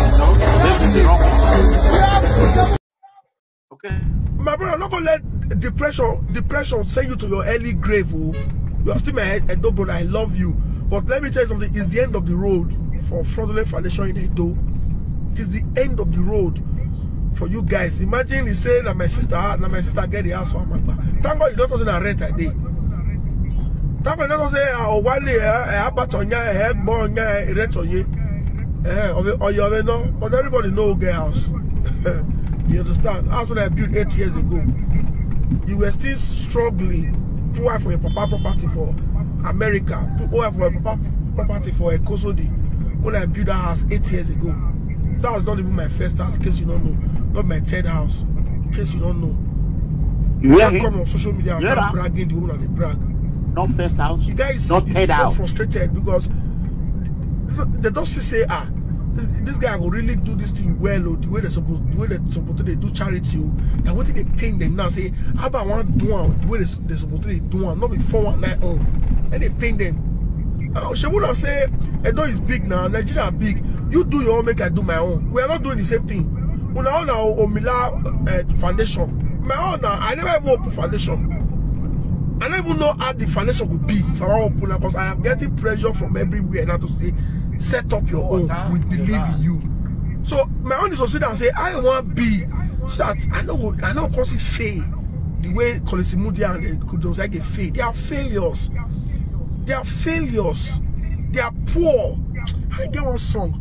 No, this is wrong. Okay. My brother, I'm not gonna let depression, depression send you to your early grave. Oh. You are still my head, Edo brother. I love you, but let me tell you something. It's the end of the road for Fraudulent Foundation in Edo. It is the end of the road for you guys. Imagine he say that my sister, that my sister get the house for Amagba. Thank God you don't say that rent a day. Thank God you don't say oh one day eh abatonya eh bonya rent on you. Eh or you already know, but everybody know get house. You understand? House that I built eight years ago. You were still struggling. Put wife for your papa property for America. Put wife for your papa property for a Ekosodi. When I built that house eight years ago. That was not even my first house, in case you don't know. Not my third house, in case you don't know. You yeah, can't come on social media and yeah, start bragging the woman they brag. Not first house. You guys not third so house. frustrated because they don't say, ah, this, this guy will really do this thing well, or the way they're supposed, the way they're supposed to they do charity. Now what did they paint them now? Say, how about one do one the way they, they're supposed to they do one, not before one night on, and they paint them. Uh, Shebula say, Edo is big now, Nigeria are big. You do your own, make I do my own. We are not doing the same thing. When I own our Omila uh, foundation, my own, I never even open foundation. I don't even know how the foundation would be if I want to open, because I am getting pressure from everywhere now to say, set up your own. We believe in you. So my own is to sit down and say, I want to be so that I know I know cause it fail. The way Kolesimudia and Kudosai get fail. They are failures. They are failures. They are poor. I get one song.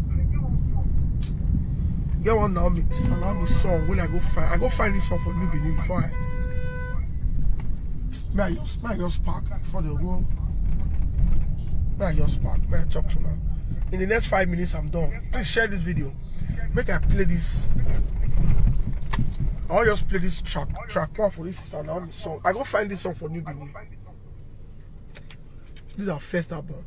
Get one Naomi, Naomi song. When I go find, I go find this song for New Benin before I. May I just, may I just park before they go. May I just park. May I talk to them. In the next five minutes, I'm done. Please share this video. Make I play this. I'll just play this track. Track one for this Naomi song. I go find this song for New Benin. This is our first album.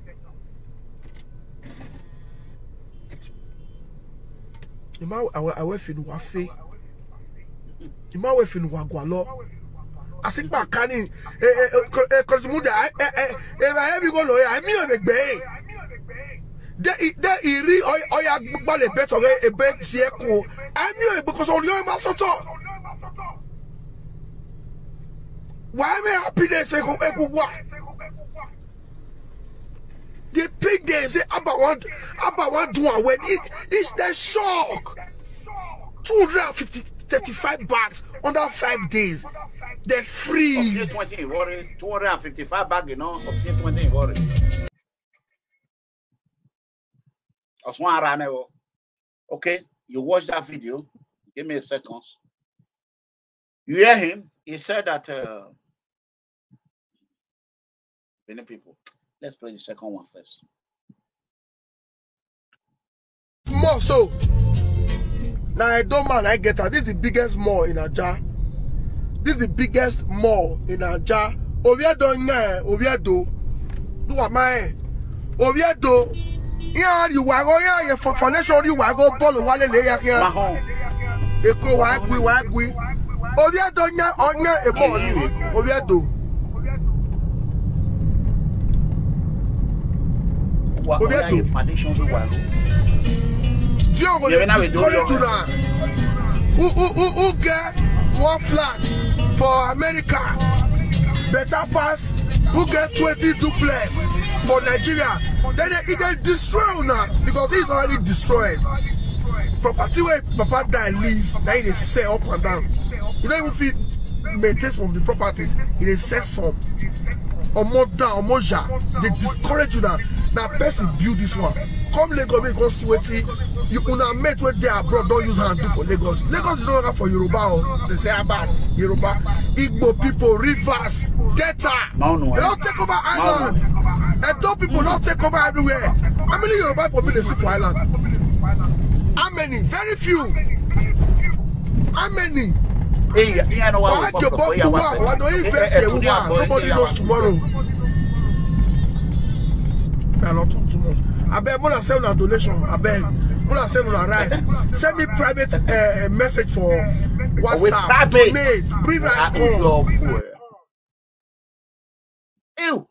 Ima awe finu wa fe. Ima awe finu wa gwalo. Asikpa kani eh eh Kolesimudia eh eh eh I have go no I mi o megbe. De de iri oya gbogbo le bet ore ebe ti eko. I mi o because ori o ma soto. Why me happiness eko eko wa? They pick them, say, Abba want, Abba want do one when it, it's the shock. two hundred fifty, thirty-five bags under five days. They freeze. two hundred fifty-five bags, you know, of twenty worry. Okay, you watch that video. Give me a second. You hear him? He said that uh, many people. Let's play the second one first. More so. Now I don't man, I get that. This is the biggest mall in Aja. This is the biggest mall in Aja. Oviedo nye, Oviedo. Do what my Oviedo. Yeah, you want go yeah, for foundation you want go ball wale le ya here. Eko wa gwi wa gwi. Oviedo nya onya eboni. Oviedo. Oviedo. Dion go discourage you now. Who who who who get one flat for America? Better pass. Who get twenty duplex for Nigeria? Then they either destroy now because he's already destroyed. Property where Papa die leave, now they sell up and down. You don't even feel maintain some of the properties. They sell some. Or more down, or more ja. They discourage you now. Now person build this one. Come Lagos, because see what you una met where they abroad don't use hand do for Lagos. Lagos is no longer for Yoruba. Or they say about Yoruba, Igbo people, rivers, Delta. They don't take over island. And those people don't take over everywhere. How many Yoruba people they see for island? How many? Very few. How many? Nobody knows tomorrow. I don't talk too much. I beg, when I send a donation, I beg, when I send a rice, send me private uh, message for WhatsApp. Donate, bring rice home. Ew.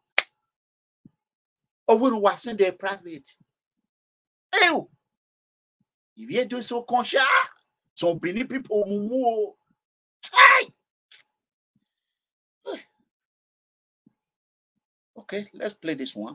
Or when we send a private. Ew. If you do so conscious, some Benin people move. Hey. Okay, let's play this one.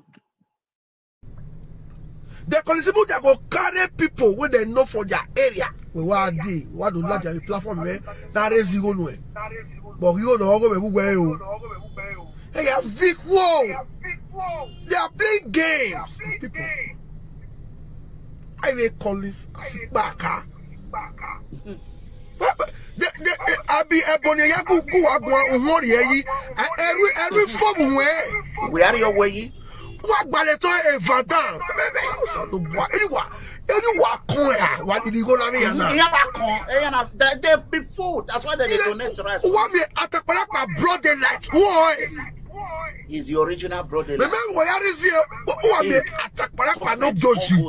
The constable that go carry people when they know for their area. We want to do what do like the platform where that is you go way. But you know go be where you. Hey, Vic, whoa! They are playing games. People. I will call this Asibaka. I be a bonny yaku every every form where we are your way. What balleto e vadan? So no boy. Anyone, anyone coin. What did he go na me na? Yeah, that con. They be food. That's why they donate rice. What me atakpala pa broad daylight? Why? Is the original broad daylight. Remember where is here? What me atakpala pa no doji?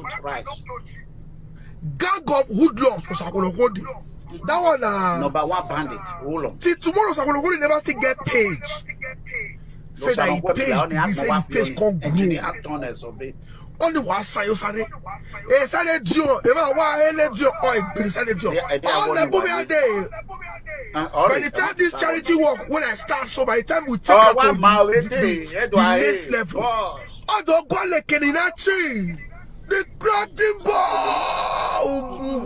Gang of hoodlums was going to hold it. That one uh number one bandit. Hold on. See tomorrow was going to never see get page. Say that he pays, he say he pays can't grow. Only one side you say. Eh, say Dio. If I want any Dio, oh, he say Dio. All the boom are there. By the time this charity work, when I start, so by the time we take out to the next level, I don't go like any nachi. The cracking ball.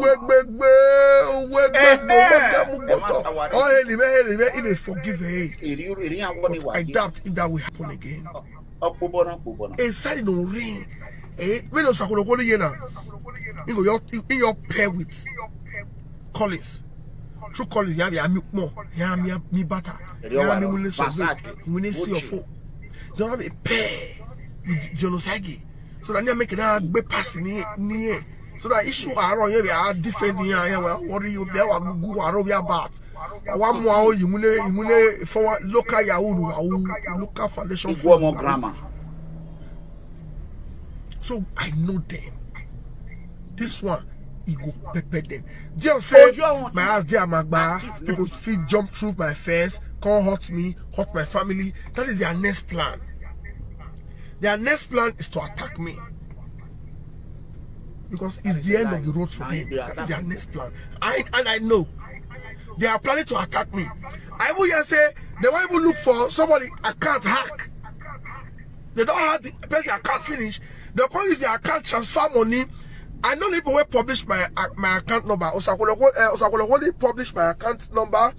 Oh, he may forgive her. I doubt if that will happen again. A side no rain. Eh, when you say go go now, you go in your pair with Collins. True Collins, you have your more. You have me me butter. You have me when you see your phone. You don't have a pair with Jonosagi. So that you make it a big pass near. So that issue are on here, are defending here. What are you there? Go around your bat. One more, you mune for local Yahoo, local foundation for more grammar. So I know them. This one, he go pepper them. Just say, my ass there, my bar, people feel jump through my fence, come hurt me, hurt my family. That is their next plan. Their next plan is to attack me. Because it's the end of the road for them. That is their next plan. I, and I know. They are planning to attack me. I will just say, they won't even look for somebody account hack. They don't have the person account finish. They'll call use their account transfer money. I know people will publish my uh, my account number. Osakolo publish my account number.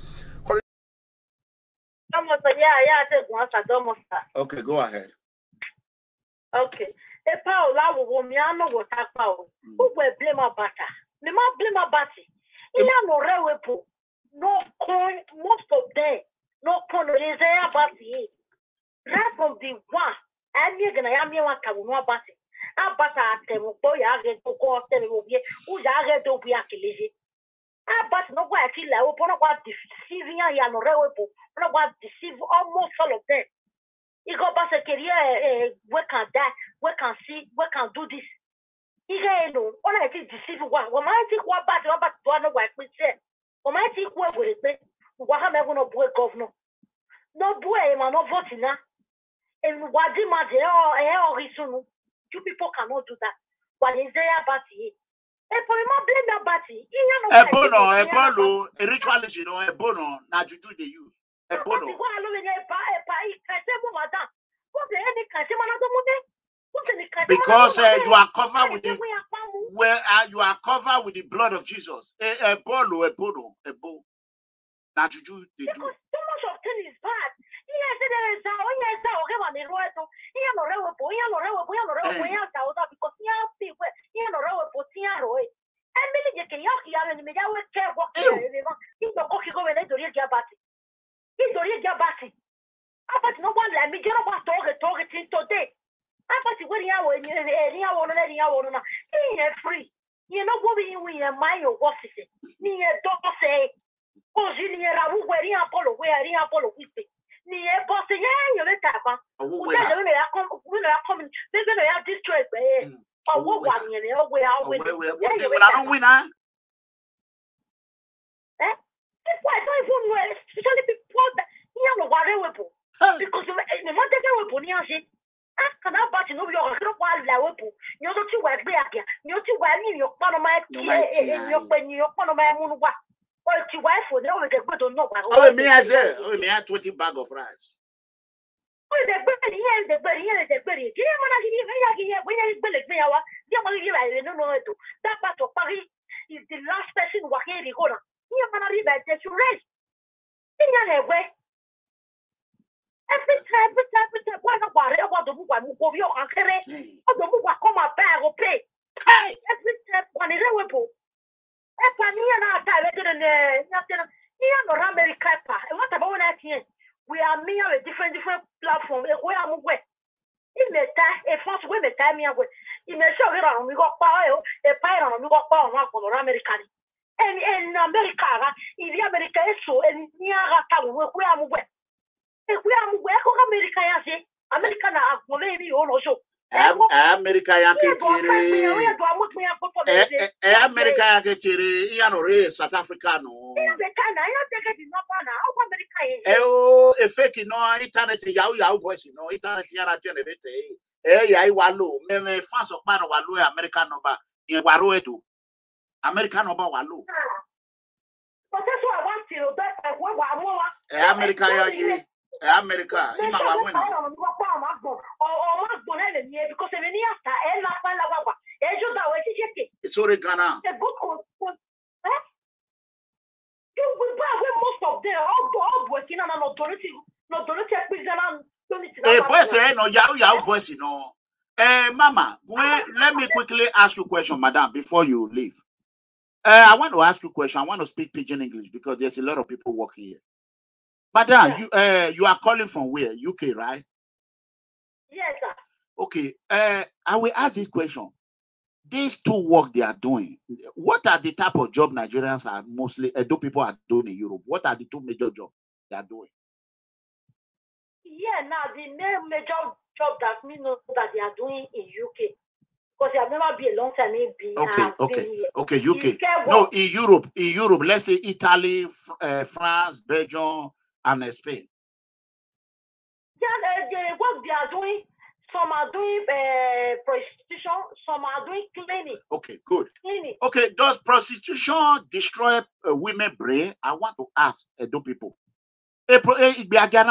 Okay, go ahead. Okay. The power la wo mi ano wo takpa o. Who will blame about her? Me ma blame about it. Ila no rewepo. No coin, most of them. No coin is about it. Right from the one. I'm gonna yam you want to know about it. About a boy, I get to go tell you, who's I get to be a kilishi. But no way I feel like open about deceiving ya no rewepo. No about deceive almost all of them. You go back a career, we can die, we can see, we can do this. You know, all I think deceive one. When I think what bad, what bad, one of what we said. When I think what will it be, what waha me go no boy governor. No boy man no vote na. And wadi ma de o e o risunu. You people cannot do that. What is there about it? E for me blame about it. Ebono, ebono, a ritualist, you know, ebono, na juju they use. Ebono. Because uh, you are covered with the where uh, you are covered with the blood of Jesus. Ebono, ebono, ebo. Na juju they do. Because so much of things is bad. Yes, there is a oh yes, okay, man, the road to here no rewe po, here no rewe po, here no rewe po, here ta because here people, here no rewe po, here roe. Emily je ke yo ki ya ni me ya we ke wo ke e ba. Ki to ko ki go we le dori ja bati. Ki dori ja bati. Abati no one let me get up to get to get today. Abati we ya we ni ni ya wo no le ni ya wo no na. He free. You know go be we in my your office. Ni e do say o ji ni ra wu we ri apolo we ri apolo we ni e boss ye yo le tapa o ja le ya kom we ya kom le le ya district eh o wo wa ni le o we ya we we we don't win ah eh it's why don't even know especially people that you know what they will because the man that we put ni ase ah kana ba ti no bi o ka kwa la we pu ni o ti wa gbe akia ni o ti wa ni yo pa no ma ki e ni o pe ni yo pa no ma mu nu wa. Oh, your wife will know the good or not. Oh, me as a oh, me had twenty bag of rice. Oh, the berry, yes, the berry, yes, the berry. Do you want to give me when you believe me? You want to give I don't know to that part of Paris is the last person who here you go. You want to read that to rest. In your way. Every time, every time, every time, why not worry about the book and move over your uncle? Or the book come a bag or pay. Hey, every time, one is a whipple. If I near now, I didn't know. Here no America. And what about that here? We are near a different different platform. Where I'm away. In the time, a first way the time here. In the show around, we got power, a pyro, we got power for American. And in America, in the America is so and near where I'm away. If we are where America, American are maybe also. America yake tiri eh America yake tiri ya no re South Africa no eh o e fake no internet yawo yawo voice no internet ya na generate eh ya iwa lo me me fans of man wa lo America no ba yen wa ro edo America no ba wa lo but that's what I want to that we wa mo wa eh America ya America ima wa mo no because even after ella fala guagua ellos da we cheke it's already Ghana the good eh you will buy most of them all all working on no donate no donate prison eh boys eh no yawo yawo boys no eh mama let me quickly ask you a question madam before you leave. uh, I want to ask you a question. I want to speak pidgin English because there's a lot of people working here. Madam, yeah. you uh you are calling from where? U K, right? Yes, sir. Okay, uh, I will ask this question. These two work they are doing, what are the type of job Nigerians are mostly, uh, do people are doing in Europe? What are the two major jobs they are doing? Yeah, now the main major job that we know that they are doing in U K, because they have never been a long time in B. Okay, uh, okay, been okay, U K. No, in Europe, in Europe, let's say Italy, uh, France, Belgium, and uh, Spain. Yeah, they, they, what they are doing. Some are doing uh, prostitution, some are doing cleaning. Okay, good. Cleaning. Okay, does prostitution destroy uh, women's brain? I want to ask uh, those people. Good or bad? Uh, yeah,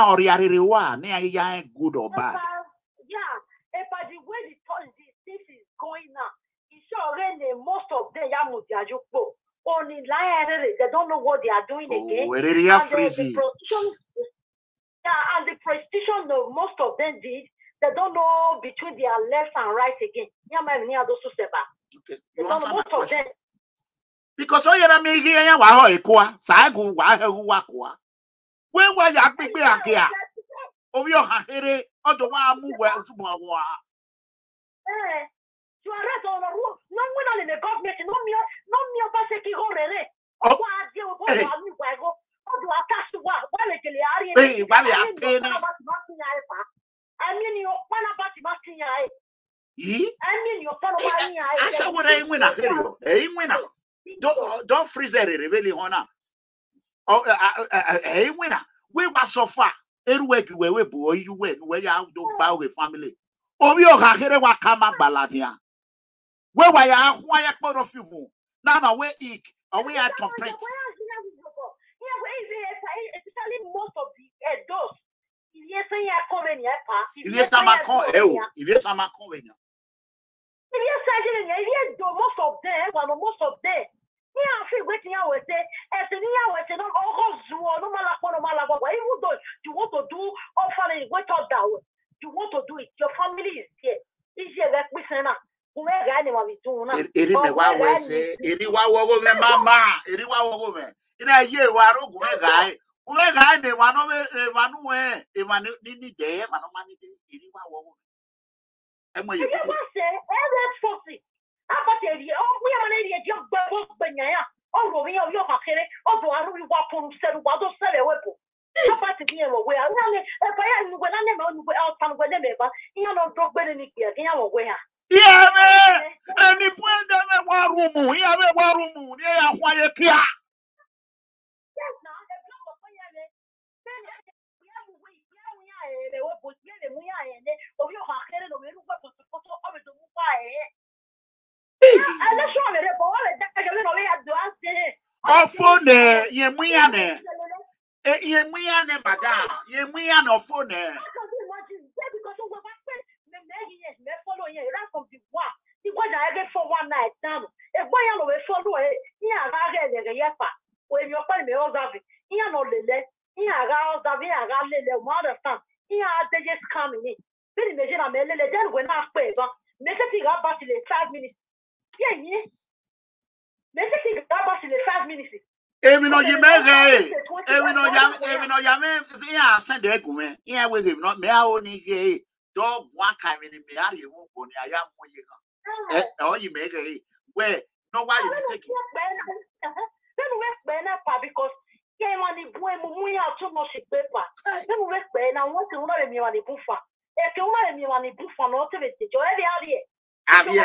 but the way the, the this is going now, it's already most of them only lie. They don't know what they are doing oh, again. And the, the prostitution, yeah, and the prostitution, the, most of them did. They don't know between their left and right again. Okay. They don't know most of them. Because all you're making a wow, a qua, Sagu, Wahua, where were you big here? Oh, you're here, or the one move well to Mawa. Eh, you are right on the roof. No one in the government, no me, no me of us a kihore. Oh, what do you want to go? How do I cast the one? Why are you? Hey, why are you? I mean, you want about the Martin. I mean, you're part of my I said, what I win a hero. Hey, winner. Don't don't freeze it, really, honor. Oh, eh, winner. We were so far. Everywhere you were, boy, you went where you don't bow with family. Oh, you are here. What come up, Baladia? Where were you? Why a part of you? Now, now, where eek? Or we are compressed. Especially most of the adults. If you say you're coming here, if you say my con, if you say my con, if you say you do most of them, one most of them. Yeah, I feel waiting. I will say, as the year was no all zoo, no matter what, no matter what. You do, you want to do, offering what down. You want to do it. Your family is here. Is here that we say now. Whoever anyone is doing now. It is the one way say. It is what we go mama. It is what we go. In a year, we are going to guy. Whoever guy they want to be, one way. If one need day, one money day. It is what we go. And when you say, every forty. About the idea, oh, we are an idiot, young bubbles, Benya, oh, we are your Hakere, oh, I don't walk on seven, what don't sell a weapon. About the year away, I know if I am when I never know out from when they never, you know, drop better than you, you know, where. Yeah, man, and if when they have one room, we have a one room, they are quiet. Yes, now, the block of fire, we have we are, we are, they were put together, we are, and they, oh, you are Hakere, we look up to the photo of the fire. Phone there, ye muyane. Eh, ye muyane, madam. Ye muyane of phone there. For one night down. If boy I will follow it, yeah, I get a yapa. When you're finding me all of it, yeah, no, Lily, yeah, I got the Via Galileo, mother son, yeah, they just coming in. Then imagine I'm a little then when I pay, but make it up about in five minutes. Yeah, yeah. Make it up about in five minutes. Even though you may, even though you, even though you may, yeah, send the egg, yeah, with him, not me, I only gay. Dog one time in me, I won't go near I am with you. Oh, you make a where nobody is taking. Then we went because came on the boy, we are too much paper. Then we went and I want to know me on the buffer. If you want me on the buffer, not to it, you're every idea. I'm here.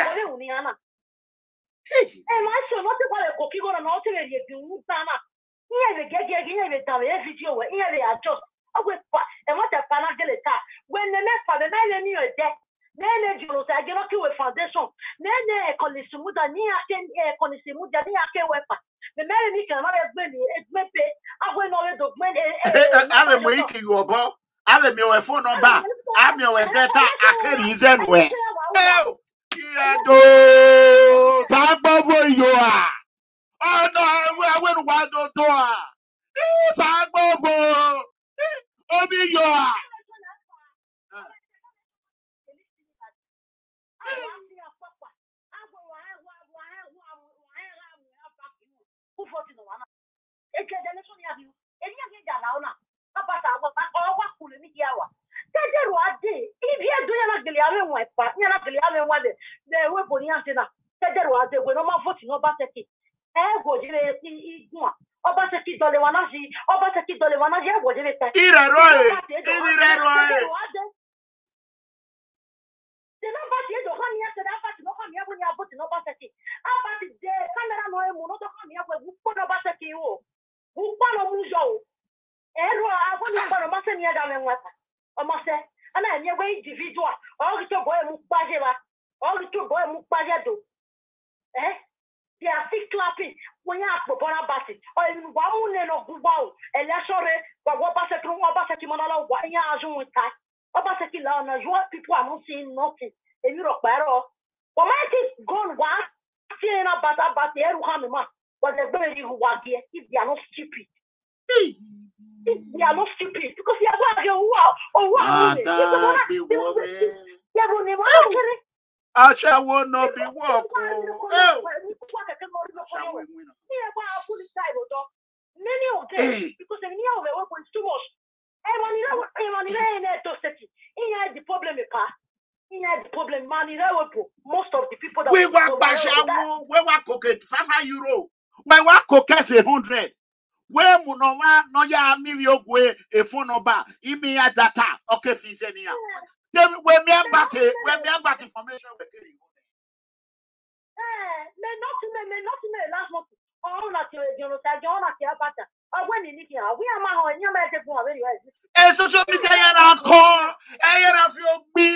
And my son, not about a cookie or an alternate, you do, Sana. Here we get here with our video, here they are just. I will and what a panagilita. When the next for the nine year death. Nene Jules, I get to a foundation. Nene Colisimuda, near Colisimuda, near Kewepa. The Mary can have many, it may pay. I will know the document. I'm making you about. I'm a mere phone number. I'm your data. I can use anywhere. Oh, yeah, do. Tambo, you are. Oh, no, I wouldn't want to do it. Tambo, oh, you are. The number is the honey after that, but no honey when you are putting over thirty. About the camera, no, no, honey, who put over thirty. Who follow Muzo? Error, I want to put a master near down and water. A master, and I never individual. All the two boy Mukbajeva, all the two boy Mukbajado. Eh? They are six clapping when you have to borrow basket. Or in one and of Gubao, and that's sorry, but what basket from what basket Manala, what you are doing with that. Obaseki la na you people are not saying nothing. In Europe, but my thing gone one saying about about the Eruhamima, but the very who are here if they are not stupid. If they are not stupid, because they are going to wow or wow. I shall will not be walk. Many of them, because the new weapon is too much. The problem the problem most of the people that we want Bashamu, we want cocaine five euro, we want cocaine a hundred. Where Munoma, no ya million way a phone number, email data, okay, Fizenia. Then when me and Batty, when me and Batty information we're getting. Eh, not to me, not to me last month. Oh, not you, you know, I don't have to when you need here, we are my own, you might have one very well. And social media, I call, and you have your me.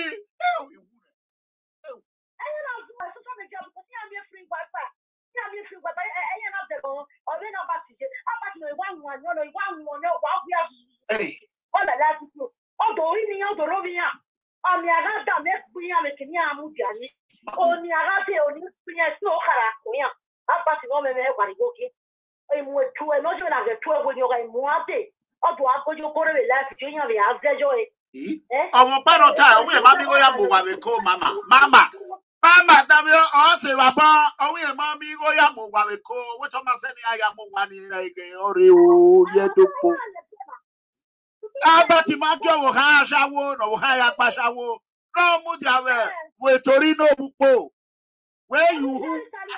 I don't know, social media, because you have your free Wi-Fi. You have your free Wi-Fi, and you have the go, or then about to get, about to one one, you know, one one, what we have. Hey, all the last two. Although we know the Romania, on the Arada, next we are making Yamudiani, on the Arade, on the snow Harakoya, about the woman, everybody okay. I'm with two and not even have a twelve when you're in Moate. Or do I go to go to the last junior? We have the joy. ọmọ pẹ́rọ tá ọwọ́ ẹ̀ má bí wọ́n yà mọ̀ wà mí kó mama mama mama tàbí ọ̀sẹ̀ bàbá ọwọ́ ẹ̀ má bí wọ́n yà mọ̀ wà mí kó owó tó máa sẹ́ni àyà mọ̀ wà ní ilẹ̀ ìgbẹ́ ọ̀rẹ́ o yẹ dóko. Abati máa kí ọ̀wọ̀ ká aṣáwó ọ̀wọ̀ ká yà pa aṣáwó náà mú jàwẹ̀ wẹ̀ torí náà púpọ̀ wẹ̀ yù hù.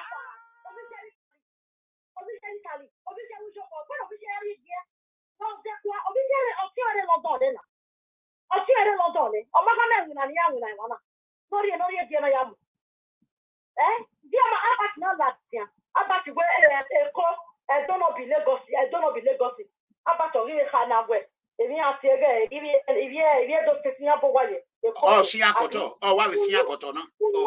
Ọtí ẹ̀rẹ́ lọ́dọ̀ ni ọmọ kan náà wùnà ní àwùnà ìwọ̀n náà lórí ẹ̀ lórí ẹ̀dí ẹ̀ náà yà mú. Ẹ bí ọmọ abati náà là tìǹ abati wẹ Èkó ẹ̀dọ́nọ̀bì Lagos ẹ̀dọ́nọ̀bì Lagos abati ọ̀rí ẹ̀ka náà wẹ̀ èmi àti ẹ̀rẹ́ ìbí ìbí ẹ̀dọ́ tẹ̀sí yà bọ̀ wáyé. Ọ sí àkọ́tọ̀ ọ wá mi sí àkọ́tọ̀ náà.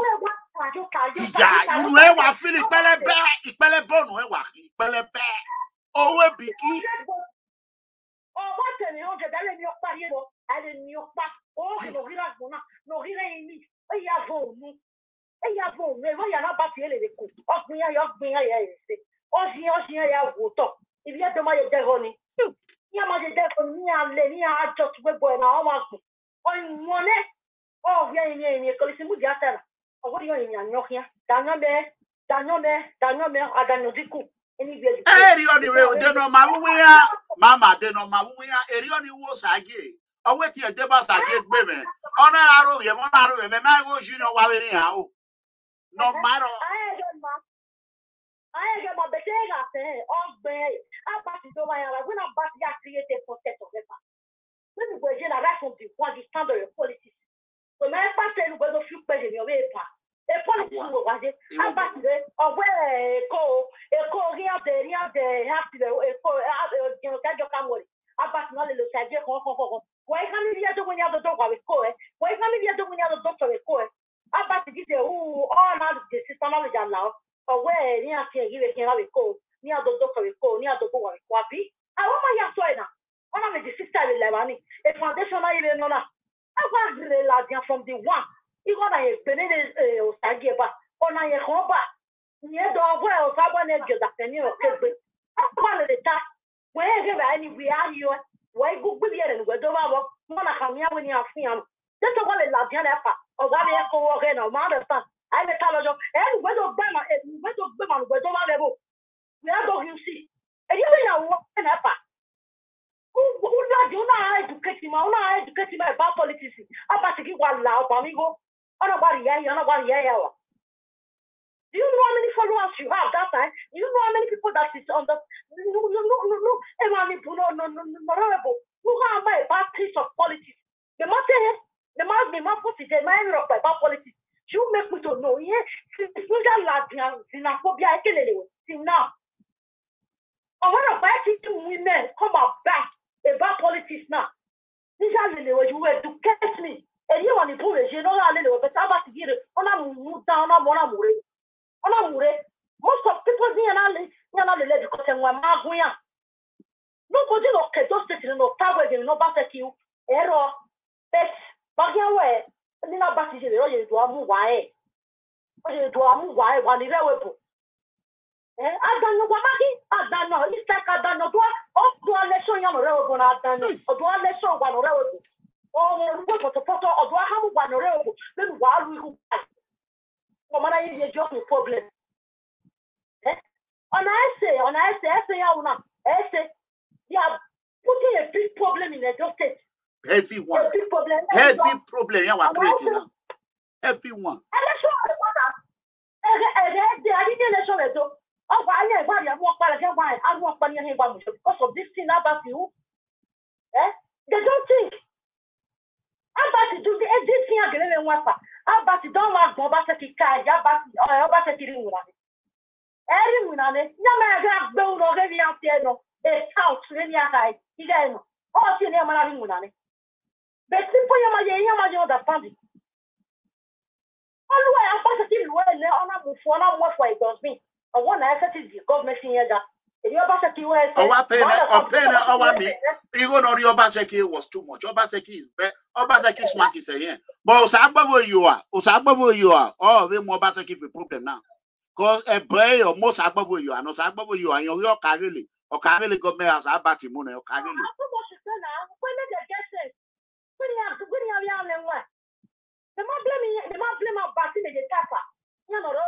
Ìjà ìlú ẹ̀ wà fílì pẹlẹbẹ ìpẹlẹbọọnù ẹ̀ wà ìpẹlẹbẹ owó bìkí. Ọwọ́ tẹ̀lé oúnjẹ dálé ní ọ̀pá yé lọ, àlè ní ọ̀pá, òògùn lòrí rà gbọ́n náà, lòrí rẹ̀ yín ní, ẹ̀yà bọ̀ òun, ẹ̀yà bọ̀ òun, ẹ̀rọ yàrá bá tiẹ̀ lè kó, ọ̀gbìn yà ọ̀gbìn yà yà yà ṣe, ọ̀sìn ọ̀sìn yà wò tọ̀, ibi ẹ̀dọ́ máa yẹ dẹ́rọ ni, ní àmọ́ yẹ dẹ́rọ ni, ní alẹ́ ní àjọ tó gbé bọ̀ ẹ̀ náà ọmọ àgbò, ọ̀yìnwọ̀n lẹ́, ọ̀rẹ́ yẹn yẹn yẹn kọ́lé sí mú di àtẹ̀rà, ọ̀gbọ́n yẹn yẹn yàn yàn dànyọ́ mẹ́, dànyọ́ mẹ́, dànyọ́ mẹ́, àdànyọ́ dínkù. Eri oni we de no ma wuwe ya mama de no ma wuwe ya eri oni wo sage owe ti e de ba sage gbe me ona aro ye mo na aro me ma wo ji no wa we ri ha o no maro aye ma aye ma be te ga te ogbe apa ti do ma ya we na ba ti ya create a process of effort when we go je la right from the one the standard of politics so na pa te lu go do fi pe je mi o we pa e politics wo wa je apa ti de ogbe Èkó Èkó rí àbẹ̀ rí àbẹ̀ àbẹ̀ Èkó ìjọba kájọ kámọ̀rì abati náà lè lọ sí ajé kan kan kan wọ́n yìí ká níbi ẹjọ́ wọn ní àdọ́dọ́ wà Èkó ẹ̀ wọ́n yìí ká níbi ẹjọ́ wọn ní àdọ́dọ́ sọ̀rọ̀ Èkó ẹ̀ abati dídé wú ọ̀nà àdùdè sí sọ́nà lè jà là ọ́ ọ̀wọ́ ẹ̀ ní àti ẹ̀yí rẹ̀ kí n ra Èkó ní àdọ́dọ́ sọ̀rọ̀ Èkó ní àdọ́dọ́ wà Èkó àbí àwọn ọmọ yà sọ ẹ̀ náà wọ́n náà lè di sísá rẹ̀ lẹ́wà ní a foundational ilé náà àwọn àgbèrè làdìyàn from the one ìwọ́n náà yẹ gbẹ̀nẹ́ ọ̀sàgì ẹ̀ bá ọ̀nà yẹ kàn bá nye do ogwe o sabo na gyoda tani o kegbe akwa le ta we ge ba ni we ayo we gugu bi ere ngwe do ba bo mo na kamia we ni afian de to wale la dia na pa o ga le ko o ge na ma de ta ai le ta lojo e ngwe do gbe ma e ngwe do gbe ma ngwe do ba le bo we a do you see e yo ya wo na pa u u la di una educate ma una educate ma ba politics aba ti ki wa la o ba mi go ona ba ri ya ya ona ba ri ya ya wa. Do you know how many followers you have that time? Do you know how many people that is on the no no no no no no no no no no who are my bad piece of politics? The matter the man the man put it in mind of about politics. You make me to know yeah it's not like xenophobia I can anyway. See now. I want to buy two women come up back about politics now. These are the way you were to catch me. And you want to pull it, you know a little but I'm about to get it on a move down on one amore. Most of people here now they let because they want maguya. Nobody look at those things no power they no barbecue error bet bagia way ni na bati je lo je do amu wa e o je do amu wa e wa ni rewe bo eh adanu wa magi adanu it's adanu do o do election yan rewe bo na adanu o do election wa no rewe bo o mo ru ko to poto o do ha mu wa no rewe bo le wa lu ihu comment il y a des problèmes eh on a essayé on a essayé essayé on a essayé il y a putting a big problem in Edo State heavy one a big problem heavy problem you are creating now heavy one election eh eh the idea election Edo oh wa ye wa ya mo pa le ke wa a mo pa ni hin wa mo because of this thing about you eh they don't think about to do the this thing agele we wa abati don wa gbon ba se ki ka ya ba o ba se kiri wura ni eri wura ni nya ma ga gbe uro ge bi ante no a couch really high. You know, all you never have money. But simple yama yama you understand it. All the way I'm positive well on a before now what way does me. I want to access the government here. Oh, I pay or pay our me. Even on your Obaseki was too much. Obaseki is better. Obaseki smart is here. But Osagba where you are, Osagba where you are, oh, we more Obaseki for problem now. Because a play or most Agba where you are, not Agba where you are, you're carrying or carrying government as a batty money or carrying. The man blame the man blame our batty in the tapa. You know,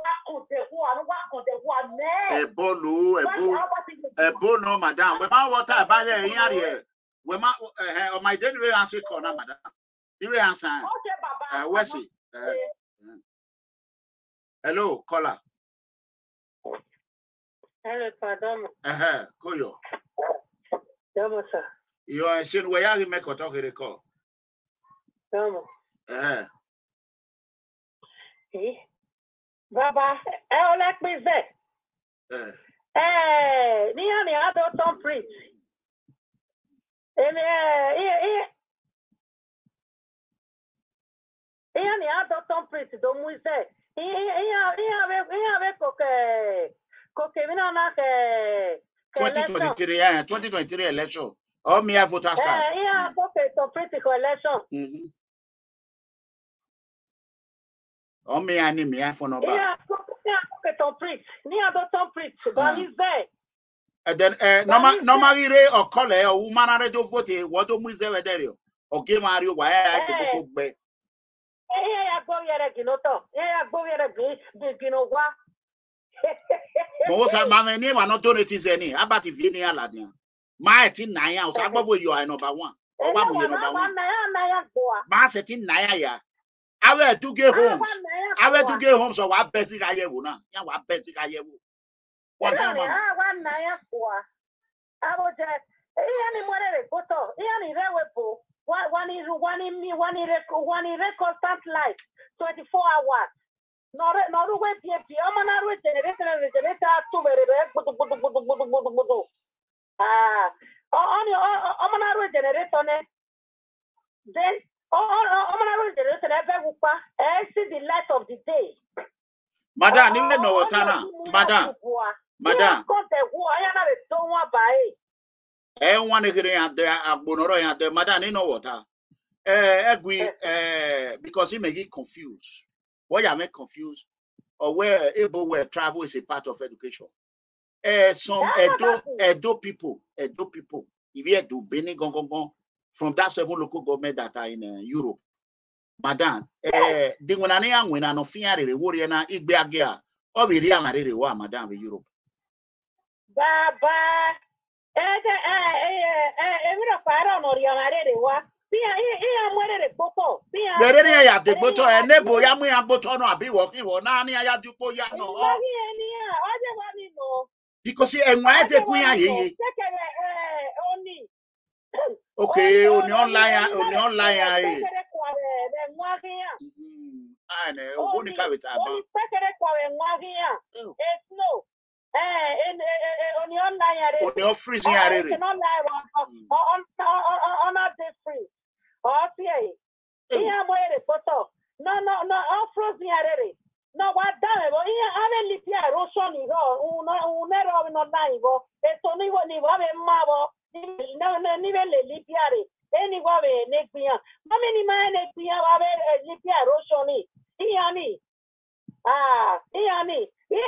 a bolo, a bo, a bono, madam. When my water about here, when my on my daily answer corner, madam. You will answer. Where's he? Hello, caller. Hello, pardon. Uh-huh, Koyo. Domo, sir. You are saying where you make a talk in the call. Domo. Uh-huh. Baba, I like me there. Eh, ni ani ado Tom Prince. Eh, eh, eh. Eh, ani ado Tom Prince do mu se. Eh, eh, eh, eh, eh, koke. Koke mina na ke. twenty twenty-three, yeah, twenty twenty-three election. Oh, me have voter card. Eh, yeah, koke Tom Prince election. Mm-hmm. Oh, me and me have for no bar. Yeah, koke Tom Prince. Ni ado Tom Prince, but he's there. And then, uh, normal, normally, or color or woman are ready to vote. What do we say with you? Or give Mario why I could go back. Eh, go here again, no talk. Eh, go here again, you know what? Most of my name are not donating any. How about if you near Ladian? My tin Naya, or some of you are number one. Or one number one. My setting Naya. I will to get homes. I will to get home. So what basic I have now? Yeah, what basic I have. One Naya for. I was just any more photo. Any rewepo. One is one in me, one in record, one in record start life. twenty-four hours. No, no, no, wait, yeah, I'm an generator, generator, two very good. Ah, on your I'm an generator. Then, oh, I'm an generator, ever whooper, I see the light of the day. Madam, you know what, Anna? Madam, Madam, don't want buy. I want to get out there, I'm going to Madam, you know what? Eh, agree, eh, because he may get confused. Why you make confused? Or where able where travel is a part of education. Eh, some Edo, Edo people, Edo people, if you do Benin Gong Gong Gong from that seven local government that are in uh, Europe. Madam, eh, the one I am when I know fear the warrior na igbe agia, or we real married wa Madam in Europe. Baba, eh, eh, eh, eh, we don't fire on your married wa. Where any of the bottle and nebo yamu and bottle no be working or nani I do po ya no. Because he and why take we are okay, on online, on online. I know, only carry it about. It's no. Eh, on your online, on your freezing area. On on on this free. Oh, yeah. Yeah, where the photo. No, no, no, all frozen area. No, what done? Well, yeah, I mean, if you are Roshoni, who never not naive, it's only what you have a marble. No, no, never lipiare. Anyway, next year. How many man next year have a lipia Roshoni? Iani. Ah, Iani.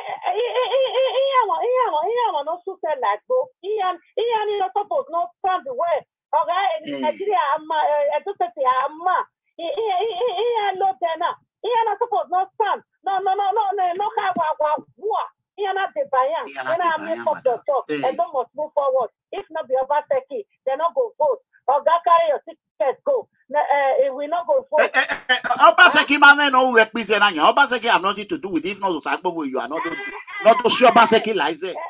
Ian, no super like go. Ian, Ian, not supposed not stand the way. Okay, Nigeria, I'm a deputy, I'm a. Ian, no, then. Ian, not supposed not stand. No, no, no, no, no, no, no, Ian, not the Bayan. Then I'm make up the talk and don't must move forward. If not be over Turkey, they not go vote. Or that carry your ticket, go. Uh, we not go vote. Obaseki man no work business na yan. Obaseki have nothing to do with it. Not to Sagbowo you are not to not to show Obaseki lies. Eh,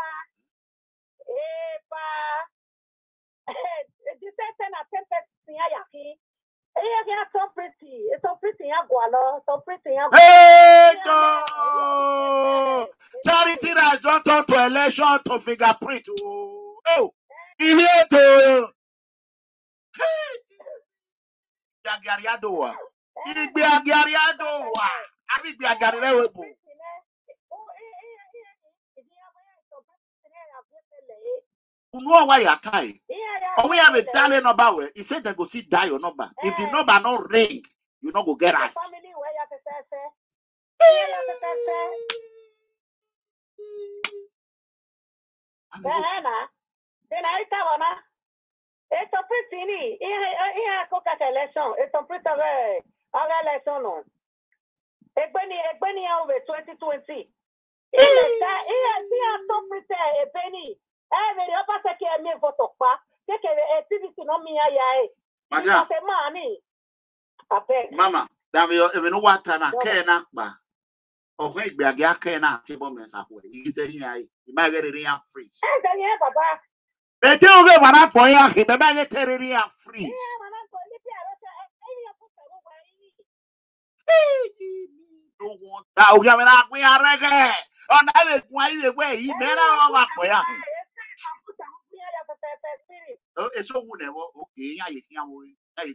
this ten at ten percent yaki. Eh, ya so pretty. It's so pretty ya gwalo. So pretty ya. Hey, go! Charity has don't turn to election to fingerprint. Oh. Oh, Ilieto. Gagariadoa. Igbe agariadoa. Abi gbe agarirewepo. Uno wa yakai. Or we have a talent number where he said they go see die your number. If the number no ring, you not go get us. It's a pretty. Here, cook at election. It's a pretty way. Our election on. Ebony, Ebony over twenty twenty. Here, here, so pretty. Ebony. Every upper second me for Topa. Take a activity on me. Madam, Mama, damn you, even know what I can't ba. Or wait, be a gakena, table mess up. He said, yeah, you might get it in freeze. And then, yeah, Baba. They tell me when I point out, he may get it in freeze. Now, we have an we are reggae. On that way, he better over for ya. Oh, it's so good. Okay, I can't.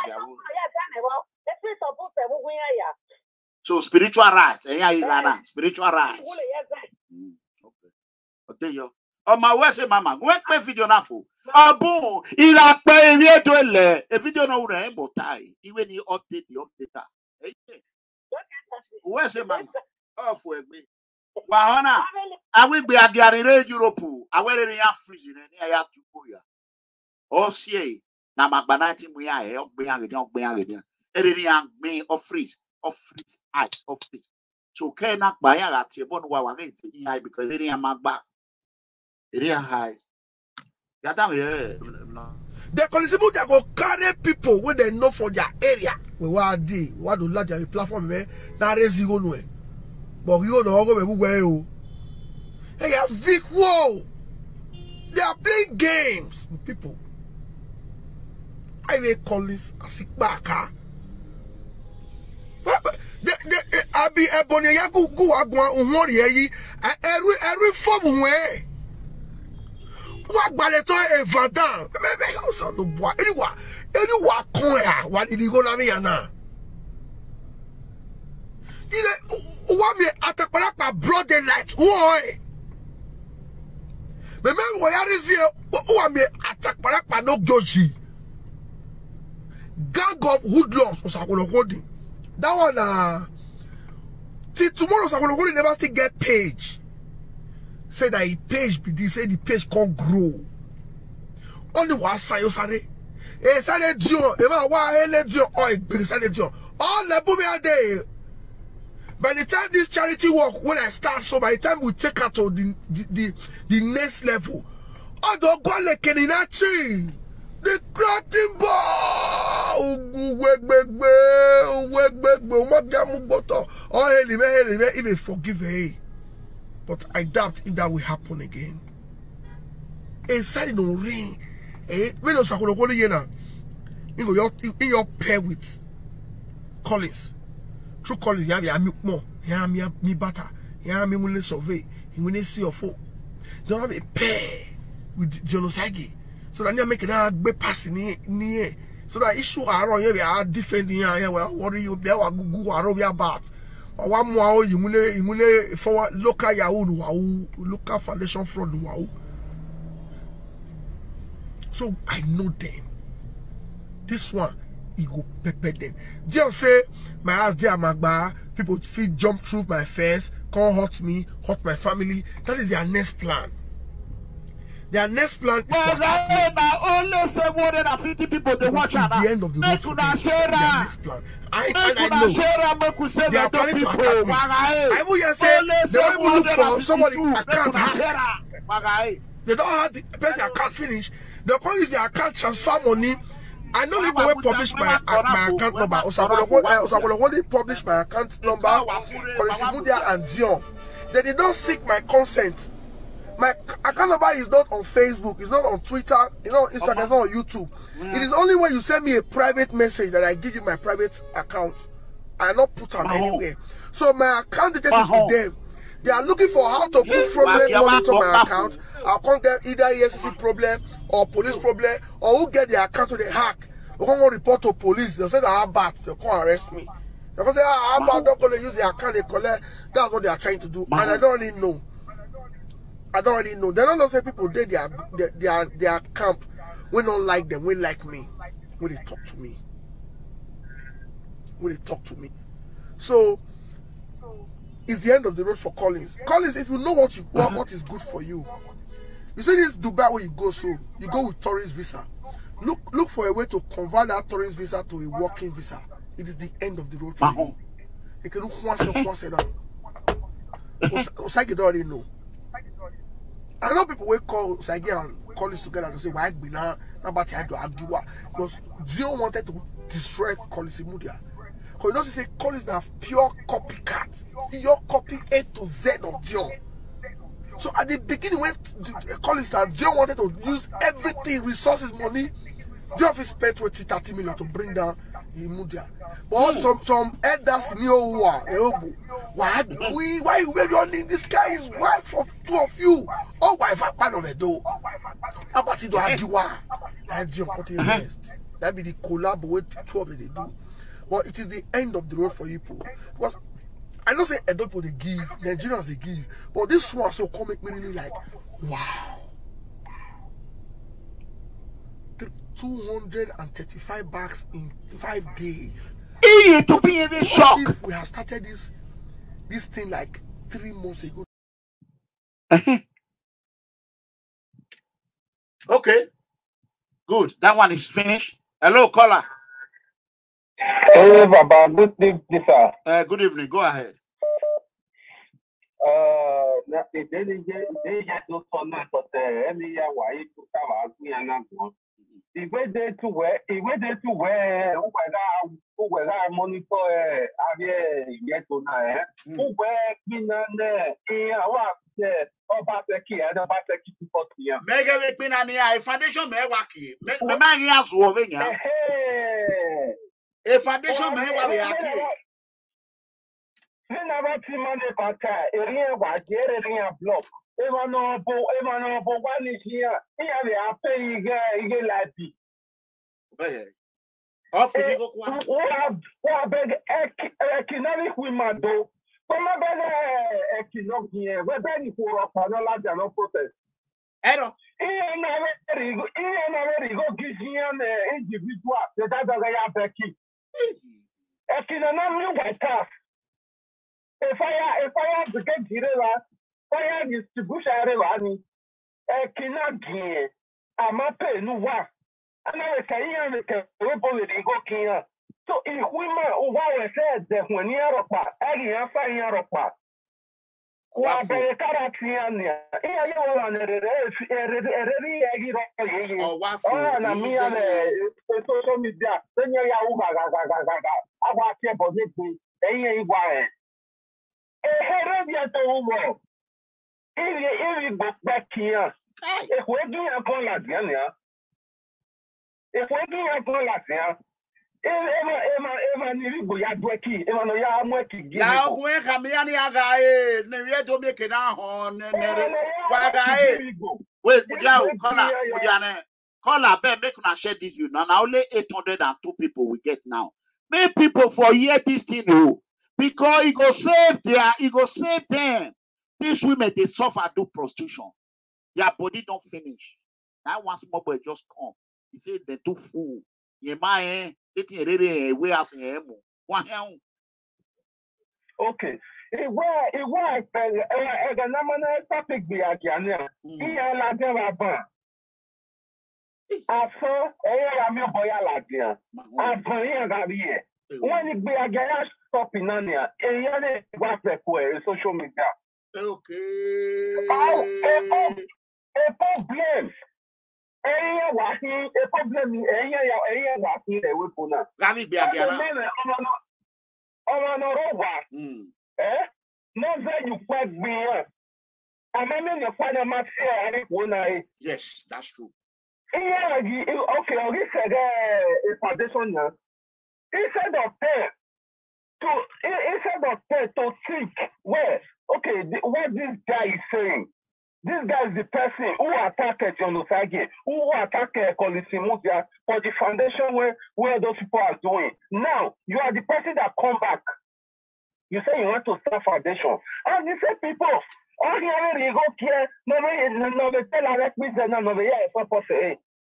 So spiritual rise, eh? Spiritual rise. Okay. I'll tell you. Oh, my word, say, Mama, go make video now for. Oh, boom. Il a payé to le. A video no re botai. Even the update the update. Eh? Where say, Mama? Oh, for me. Wahona. I will be a garere Europe. I will in your freezing and I have to go ya. Oh, see. Na magbanati mu ya e ogbe ya gede ogbe ya gede. Eri ya me of freeze of freeze I of freeze. So ke na gba ya ati ebo no wa wa ge ti ya because eri ya magba. Eri ya high. Ya da me. The constable that go carry people when they know for their area. We wa di, wa do large a platform me na raise go no e. But you no go be where you. Hey, ya Vic whoa. They are playing games with people. I will Collins Asikbaka. I be a bonia go go agua umori ye every every form way. What baleto e vadan? Maybe also no boy. Anyone, anyone coin. What did he go na me na? You want me attack by broad daylight? Why? Remember why is here? Who me attack by no Joji? Gang of hoodlums was holding. That one, uh, till tomorrow, Sakolokodi never still get page. Say that he page, but they say the page can't grow. Only one side, sorry. Eh, Sade Dio, Eva, why, Ele Dio, or Sade Dio. All the boom are there. By the time this charity work, when I start, so by the time we take her to the, the, the, the next level, all the go like Keninachi. The cracking ball, even forgive her. But I doubt if that will happen again. A side no ring. Eh, when you say you go in your pair with Collins. True Collins, you have your more. You have me butter. You have me money survey. You will see your phone. You don't have a pair with Jonosagi. So that you make it a big pass near. So that issue around here, we are defending here. Well, what do you there? Go around your bat. Or one more, you will, you will for local Yahoo, local foundation fraud. Wow. So I know them. This one, he go pepper them. Just say, my ass there, Magba, people feel jump through my face, come hurt me, hurt my family. That is their next plan. Their next plan is well, to attack me. Only seven hundred fifty people they watch it's the end of the road for them. It's their next plan. I, and I know they are planning to attack me. I will just say they don't even look for somebody account hack. They don't have the person account finish. They can't use their account transfer money. I know people will publish my uh, my account number. Osakolo publish my account number. Kolisimudia and Dion. They did not seek my consent. My account number is not on Facebook, it's not on Twitter, it's not on Instagram, it's not on YouTube. It is only when you send me a private message that I give you my private account. I not put them anywhere. So my account details is with them. They are looking for how to put fraudulent money to my account. I'll come get either E F C C problem or police problem, or who get their account to the hack. They can't go report to police. They say they are bad. They can't arrest me. They can say, ah, I'm not going to use their account. They collect. That's what they are trying to do. And I don't really know. I don't already know. They don't know say people they their their their, their camp. We don't like them. We like me. When they talk to me. When they talk to me. So it's the end of the road for Collins. Collins, if you know what you what, what is good for you, you see this Dubai where you go, so you go with tourist visa. Look look for a way to convert that tourist visa to a working visa. It is the end of the road for you. You can look once or once and down. Osagi don't already know. I know people will call Osagi and Collins together and say, why be now? Nobody had to argue because Dion wanted to destroy Collins Mudia. Because you don't say Collins have pure copycat. Your copy A to Z of Dion. So at the beginning when Collins and Dion wanted to use everything, resources, money, Dion has spent twenty, thirty million to bring down Mudia. But mm. some some elders in your why we why we don't need this guy is white for two of you. Oh, why for part of it though? About it to argue why? That be the collab with two of them they do. But it is the end of the road for you people. Because I don't say Edo people they give, Nigerians they give, but this one so come make me really like, wow. two hundred thirty-five bags in five days. To be even shocked. If we have started this this thing like three months ago. Okay. Good. That one is finished. Hello, caller. Hey, Baba. Good evening, sir. Uh, good evening. Go ahead. Uh, they they they just don't know but any why to cover if we did to where if we did to where who who were monitor area yet to know who were been there what about the key about the key to put here mega make me na near foundation me waki me me man here so over nya a foundation me wa be aki we never see money but area wa get area block. Emano bo emano bo one is here. Here they are paying again like this. Okay. Off you go kwa. What what beg economic women do. Come beg economic here. We beg for a panel and no protest. Ero. Here na very go. Here na very go give him individual. The that guy Becky. Economic white tax. If I if I have to get here. Fire distribution revenue. I cannot get. I'm a pay no work. And I say, I am a go here. So if we might said that when you're a part, I have five year apart. What the character and here you are on a Oh, what for me on social media. Then you are I watch your position. They ain't why. A head of If you go back here, if we're doing a call at Gania, if we're doing a call at Gania, Emma, Emma, Emma, Nibu, Yadweki, Emma, Yamweki, now where can be any other? Never to make it on. Wait, caller, caller, Ben, make una share this you now. Only eight hundred and two people we get now. Make people for hear this thing, oh, because it go save their, it go save them. These women, they suffer through prostitution. Their body don't finish. That one small boy just come. He said they're too full. Okay. It was it was a nominal topic be again. Here la devaba. After I am your boy like here. After Gabriel. When it be again stopping on here, and you social media. Okay. Oh, a problem. Area walking, a problem. Area, area walking. They will put up. Gami be again. Oh, no, no, eh? Not that you quite be. I mean, you find a match here. Yes, that's true. Yeah, okay, he said a foundation. Instead of that, to instead of that, to think where okay, the, what this guy is saying, this guy is the person who attacked John Osage, who attacked Kolisi Musia for the foundation where, where those people are doing. Now, you are the person that come back. You say you want to start foundation. And you say people, all the other you go here, no, no, no, no, tell her that means that no, no, yeah, it's not possible.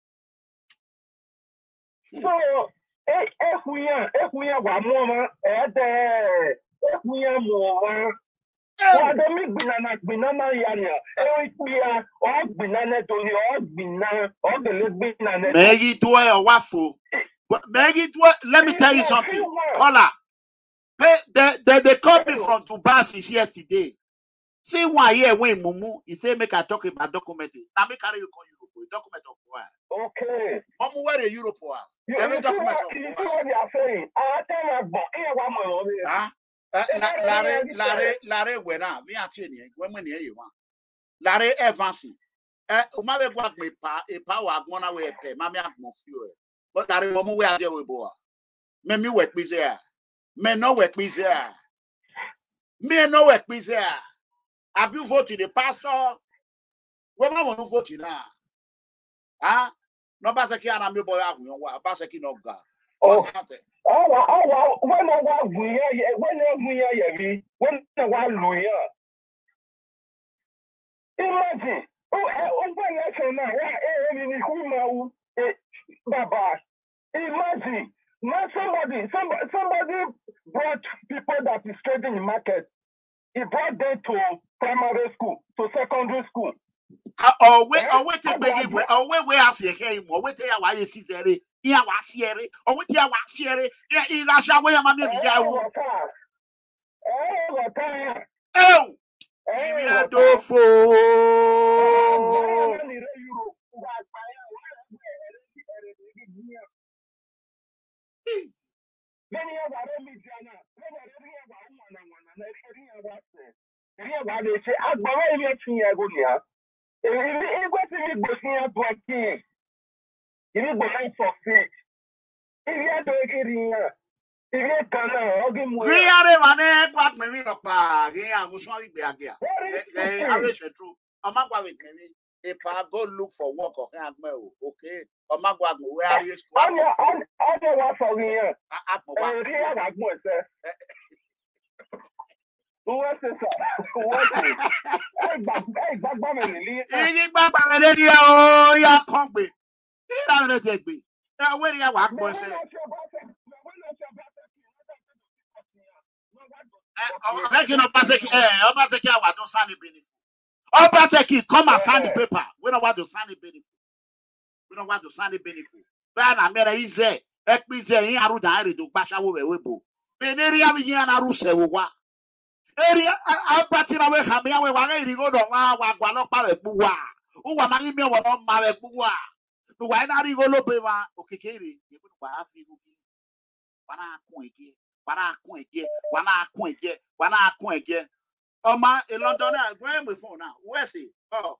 So, eh, eh, we are, eh, we are one more, eh, there, eh, we are more. Wa do mi gbinana gbinana yana e wi ya o gbinana to ni o gbina o gele gbinana Megi to e wafo. Megi to let me tell you something. Caller. They they they called me from Dubai since yesterday. See why here when Mumu he say make I talk about document. Now me carry you call Europe. Document of what? Okay. Mumu where the Europe wa? You Every see document what of you see what? what they are saying? I tell you, but here one more. Huh? Lare lare lare wera me ati ni when me e wa. Lare Evansi. Eh o ma be gwa me pa e pa wa agbon na we pe ma me agbon fuel. But lare Mumu we ade we bo. Me mi we pise a. Me no we pise a. Me no we pise a. Have you voted the pastor? We ma wonu vote na. Ah? No ba se ki ana me boy agun wa, ba se ki no ga. Oh. Oh, oh, when I was here, when I was here, when I was lawyer. Imagine, oh, oh, when I say now, eh, eh, Baba. Imagine, now somebody, somebody, somebody brought people that is trading in market. He brought them to primary school, to secondary school. Oh, wait, oh, wait, wait, wait, oh, wait, wait, I see him, or wait, why you see there. Yeah, was here, or what you was here, yeah, is that shall wear my baby. Oh, yeah, do for If you go nine for six, if you are doing it, if you can, I'll give you. We are a man, what me up, yeah, I was sorry, be again. I wish it true. I'm not going with me. If I go look for work or can't go, okay? I'm not going where are you? I'm not one for me. I'm not one, sir. Who was it? Who was it? Hey, back, hey, back, back, hey, back, back, oh, yeah, come with. I'm not take me. Now, where do you walk, boy? I'm making a pass. Eh, I'm not taking our don't sign the benefit. Oh, Paseki, come and sign the paper. We don't want to sign the benefit. We don't want to sign the benefit. But I'm very easy. Let me say, here are the Harry to Basha Webo. Beneria, we are not Rusewa. Area, I'm parting away. Hamia, we want to go to Wagwano Pabua. Who am I? Me, what on Mabua. No, why not you go look over? Okay, Katie, you would have you. Wana Quinky, Wana Quinky, Wana Quinky, Wana Quinky. Oh, my, in London, I'm going with phone now. Where's he? Oh,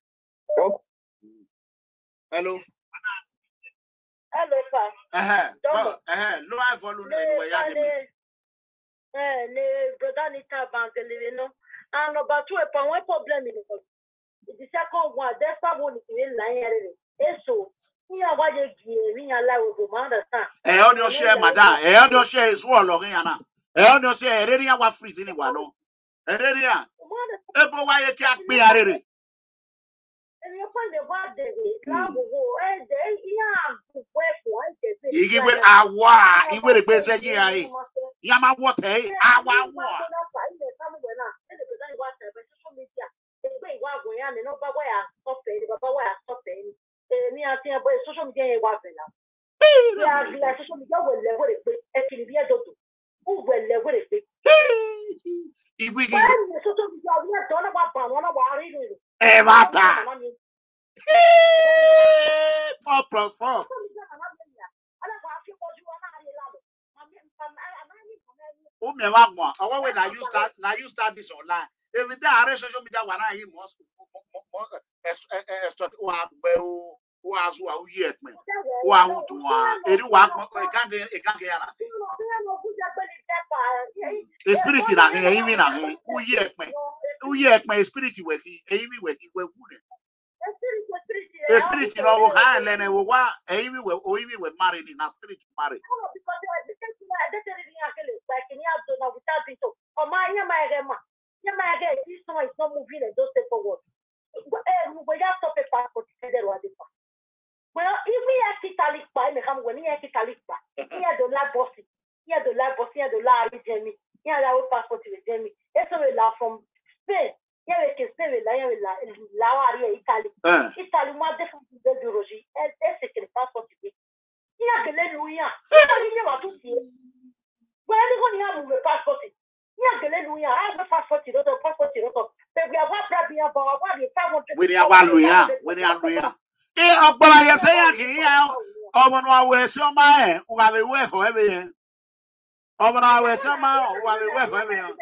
hello. Hello, sir. Uh huh. Uh huh. No, I follow you. Eh, ne brother Nita Bangelino, and about two upon one problem in the second one, there's someone in line. So, we are what you mean, allow to understand. Eh, on your share, madam. Eh, on your share is all of Rihanna. Eh, on your share, area what free in one. Area. Every why you can't be a ready. And you find the what they love and they yeah, you give it a wa, you will be saying, yeah, Yama what, eh? I want war. Me I think about social media was now. Yeah, like social media will level it. Actually, we are doing. Who will level it? If we get social media, we are done about one of our reading. Eh, mata. Four plus four. Oh, me want more. I want when I use that. Now you start this online. Every day I social media when I hear most who who has who are yet me who are who to uh any work it can't get it can't get The spirit in a here, even a here. Who ye me? Who ye my spirit working? Amy working with wood. The spirit in our hand, and I will want Amy will Amy will marry in a spirit married. Well, if we have Italy by me, come when we have Italy by, he had the lab bossy, he had the lab bossy, he had the lab Jamie, he had our passport with Jamie. That's why we laugh from Spain. Yeah, we can say we lie with Lawaria Italy. Italy, what different is the Duroji? And that's a passport to be. He had the Leluia. He never took you. Where are you going to have a passport? He had the Leluia. I have a passport, you don't have a passport, you don't have. We have what Rabbi about what you found. We are Waluya, we are Luya. Eh, ọgbọ́n ayé sẹ́yìn kì í yá ọmọ náà wẹ̀ sí ọmọ ẹ̀ wà lè wẹ̀ ẹ̀kọ́ ẹ̀bẹ̀ yẹn ọmọ náà wẹ̀ sí ọmọ ẹ̀ wà lè wẹ̀ ẹ̀kọ́ ẹ̀bẹ̀ yẹn.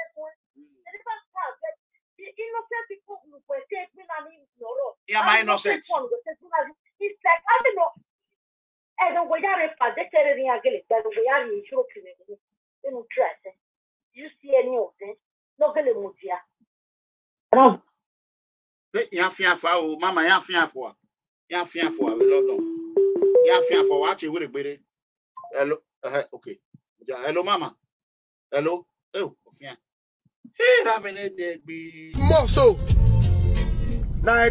Yeah, my innocent. It's like I don't know. I don't know where I they tell me I get it. That's where I need to they don't trust it. You see any of them? No get it, Mutia. No. Yeah, fear for Mama, yeah, fear for. Yeah, fear for we love them. Yeah, fear for what you would be. Hello, uh, okay. Yeah, hello, Mama. Hello. Oh, fear. Hey, Rabbi, there be more so. Now,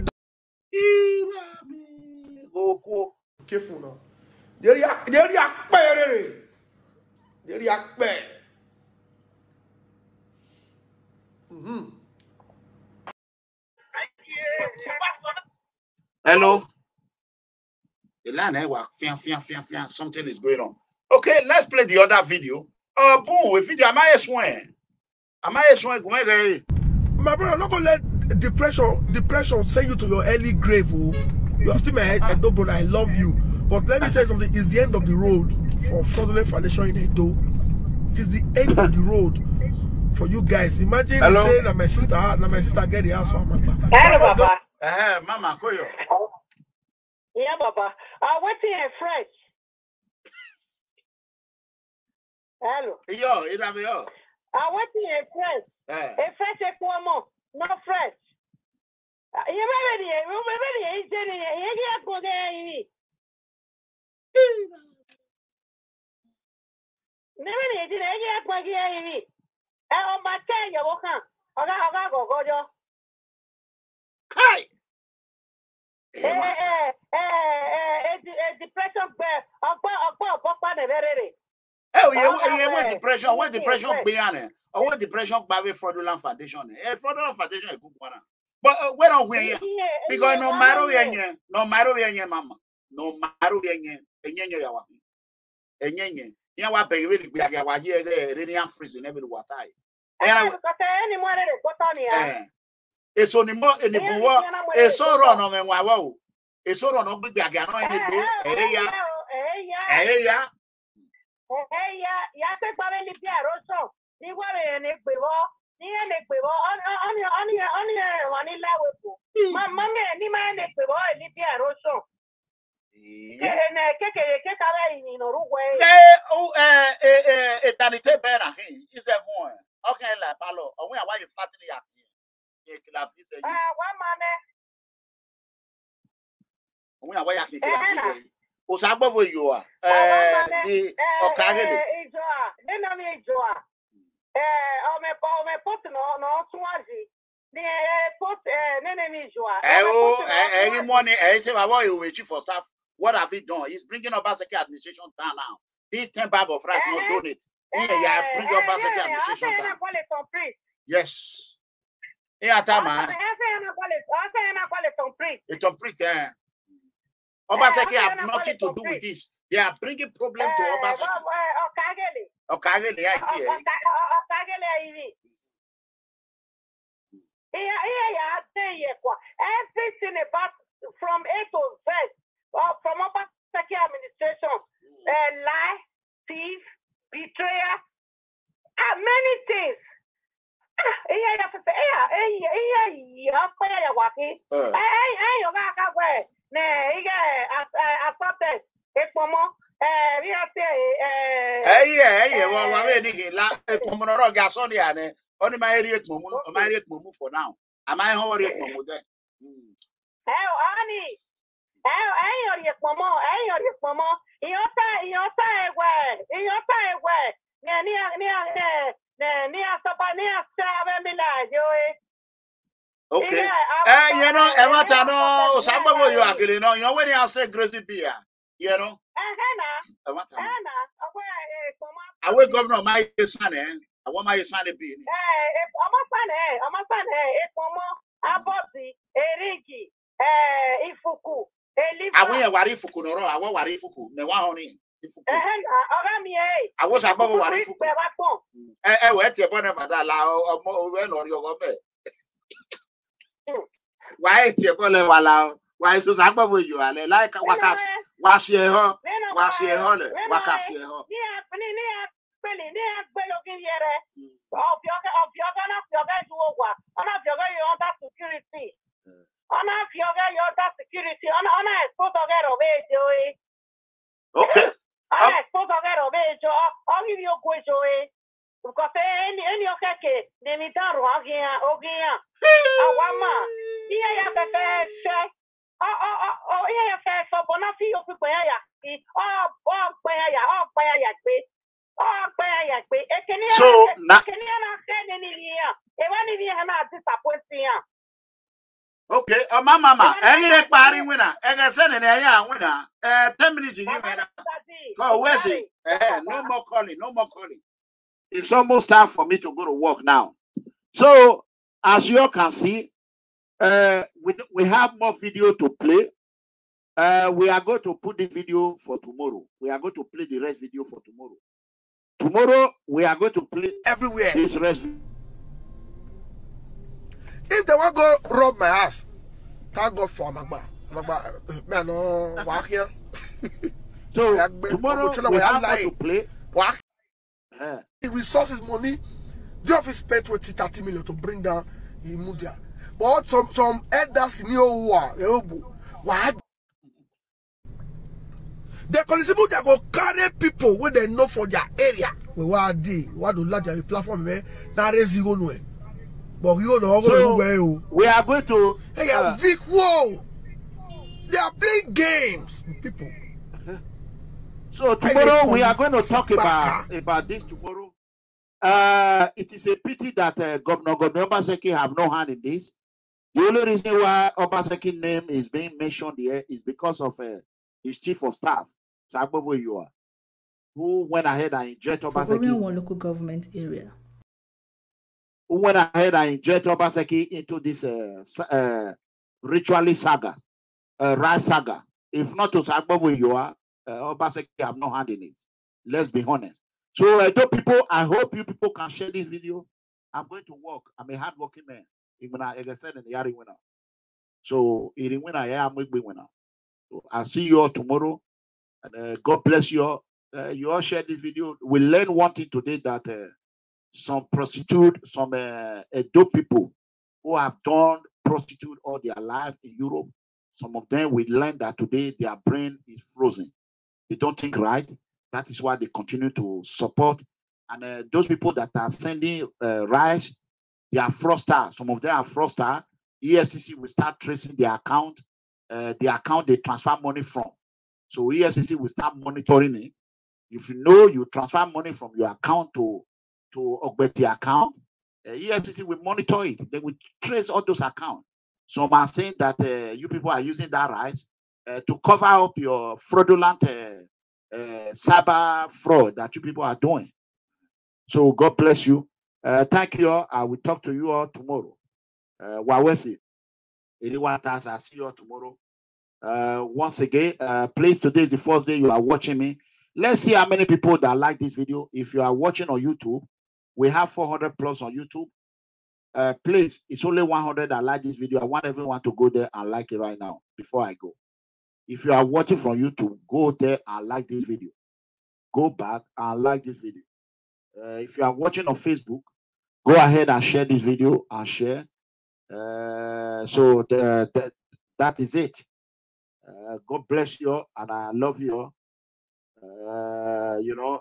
go go. Careful now. There you are. There you are. There you are. Hmm. Hello. The line I work. Fian, fian, fian, fian. Something is going on. Okay, let's play the other video. Oh, boo! If video, am I a swan? Am I a swan? Come here. My brother, I'm not gonna let depression, depression send you to your early grave. Oh. You are still my head, Edo brother. I love you, but let me tell you something. It's the end of the road for Fraudulent Foundation in Edo. It is the end of the road for you guys. Imagine saying that my sister, that my sister get the house for my Baba. Hello, Baba. Eh, Mama, koyo. Yeah, Baba. Uh, what's here, fresh? Hello. Yo, it have yo. Uh, what's here, fresh? Eh. A fresh equamo, not fresh. You remember the, you remember the, he's saying, you get for there. Never did you get for there. Oh, my ten, you walk on. I got go go go. Kai. Eh, eh, eh, eh, depression, uh, uh, uh, uh, Oh, yeah, yeah, what depression? What depression beyond? Or what depression by Fraudulent Foundation? Eh, Fraudulent Foundation is good one. But uh, where are we? Because no matter where you, no matter where you, Mama, no matter where you, and you know, and you know what, baby, we are going to get really freezing every water. And I, it's only more in the book. It's so wrong on my wow. It's so wrong on big bag. I know it. Hey, yeah, hey, yeah. Eh, yeah, yeah, take my little Pierre also. You were in it before. You and it before. On on your on your on your one in level. My mammy and me man it before and Pierre also. And I take a take away in Uruguay. Oh, eh, eh, eh, eternité better. Is a one. Okay, la palo. Oh, why are you flattening up here? Ah, one man. We are why you can't. Osagbo wo you are. Eh, the Okagele. Then I'm a joa. Eh, o me po me pot no no Swazi. The pot eh nene joa. Eh oh, eh any money eh say baba you wait for staff. What have he done? He's bringing Obaseki administration down now. This ten bag of rice not donate. Yeah, yeah, bring Obaseki administration down. Yes. Yeah, Tama. It's on print, eh. Obaseki have nothing to do with this. They are bringing problem to Obaseki. Okagele, yeah, it's here. Everything about from A to Z, from Obaseki administration, uh, lie, thief, betrayal, uh, many things. Yeah, yeah, yeah, yeah, yeah, yeah, yeah, Ne, ige accepted. Ekpomo. Eh, we have say eh Hey, hey, well, I mean, la, Pomoro Gasoni, and only my area Momu, my area Momu for now. Am I already Momu there? Hey, Annie. Hey, hey, or your mama, hey, or your mama. Your side, your side, where? Your side, where? Near, near, near, near, near, near, seven million, Joey. Okay. Eh, you know, Emma, no, somebody you are getting on. You know, when you say Gracie Beer, you know. Anna, Anna, I will governor my son, eh? I want my son to be. Eh, almost son, eh, almost son, eh, it's Momo, Aboti, Eriki, eh, Ifuku, Elifa. I will worry for Kunoro, I will worry for Kun, the one only. I was above worry for Eh, eh, wait, you're going to allow more or your bed. Why, you're going to allow? Why, so Zaba, you are like a wakas, wash your hair, wash your hair, wakas your hair. Of your of your yoga to over, on of yoga, you order security. On of yoga, you order security. On on a spot of get away, Joey. Okay. On a spot of get away, Joe. I'll give you a quiz, Joey. Because any any of that case, they need to rock here, okay. Oh, one man. Here you have a fair check. Oh, oh, oh, oh, here you fair for Bonafi of the Paya. Oh, oh, Paya, oh, Paya, please. Oh, so now, okay, oh, my mama, any party winner, and I said, and I winner, uh, ten minutes in here. Oh, where's it? Uh, no more calling, no more calling. It's almost time for me to go to work now. So, as you all can see, uh, we, we have more video to play. Uh, we are going to put the video for tomorrow. We are going to play the rest video for tomorrow. Tomorrow, we are going to play everywhere. This rest. If they want to go rob my house, thank God for Magba. Magba, man, no, walk here. So, tomorrow, we have to play. Walk. Uh. The resources, money, the office spent twenty, thirty million to bring down Imudia. But some, some elders in your war, what? The constable that go carry people when they know for their area. We want to what do like the platform where that is you know. But you know so we are going to hey uh, Vic whoa. They are playing games with people. So tomorrow we are going to talk about about this tomorrow. Uh, it is a pity that uh, Governor Governor Obaseki have no hand in this. The only reason why Obaseki's name is being mentioned here is because of uh, his chief of staff. Sagbovo you are, who went ahead and injected Obaseki. One local government area. Who went ahead and injected Obaseki into this uh, uh, ritualist saga, uh, rice saga. If not to Sagbovo you are, uh, Obaseki have no hand in it. Let's be honest. So, uh, though people, I hope you people can share this video. I'm going to work. I'm a hardworking man. Even I said in the yard winner. So, it winner, yeah, I'm a winner. So, I'll see you all tomorrow. And uh, God bless you all. Uh, you all share this video. We learn one thing today that uh, some prostitute, some uh, dope people who have done prostitute all their life in Europe, some of them will learn that today their brain is frozen. They don't think right. That is why they continue to support. And uh, those people that are sending uh, rice, they are fraudsters. Some of them are fraudsters. E F C C will start tracing their account, uh, the account they transfer money from. So E F C C will start monitoring it. If you know you transfer money from your account to to Ogbeti account, uh, E F C C will monitor it. They will trace all those accounts. Some are saying that uh, you people are using that rice uh, to cover up your fraudulent uh, uh, cyber fraud that you people are doing. So God bless you. Uh, thank you all. I will talk to you all tomorrow. Uh, Wawesi, anyone else, I'll see you all tomorrow. Uh, once again, uh, please, today is the first day you are watching me. Let's see how many people that like this video. If you are watching on YouTube, we have four hundred plus on YouTube. Uh, please, it's only one hundred that like this video. I want everyone to go there and like it right now before I go. If you are watching from YouTube, go there and like this video. Go back and like this video. Uh, if you are watching on Facebook, go ahead and share this video and share. Uh, so the, the, that is it. Uh, God bless you all, and I love you all. Uh, you know,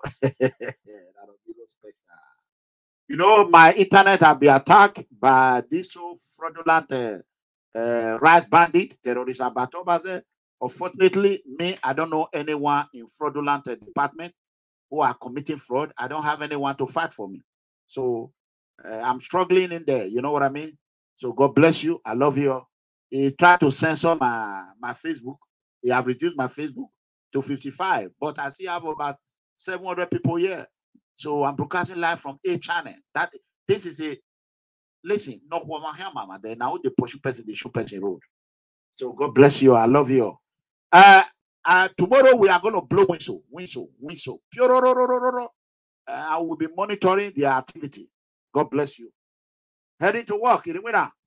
you know, my internet have been attacked by this so fraudulent uh, uh, rice bandit terrorist Abatobaze. Unfortunately, me, I don't know anyone in fraudulent uh, department who are committing fraud. I don't have anyone to fight for me. So uh, I'm struggling in there. You know what I mean? So God bless you. I love you. He tried to censor my, my Facebook. He have reduced my Facebook to fifty-five, but I still have about seven hundred people here. So I'm broadcasting live from a channel. That this is a listen, no mama. Then now the push person, the show person road. So God bless you. I love you. Uh, uh tomorrow we are gonna blow whistle, whistle, whistle. Uh, I will be monitoring their activity. God bless you. Heading to work in the winter.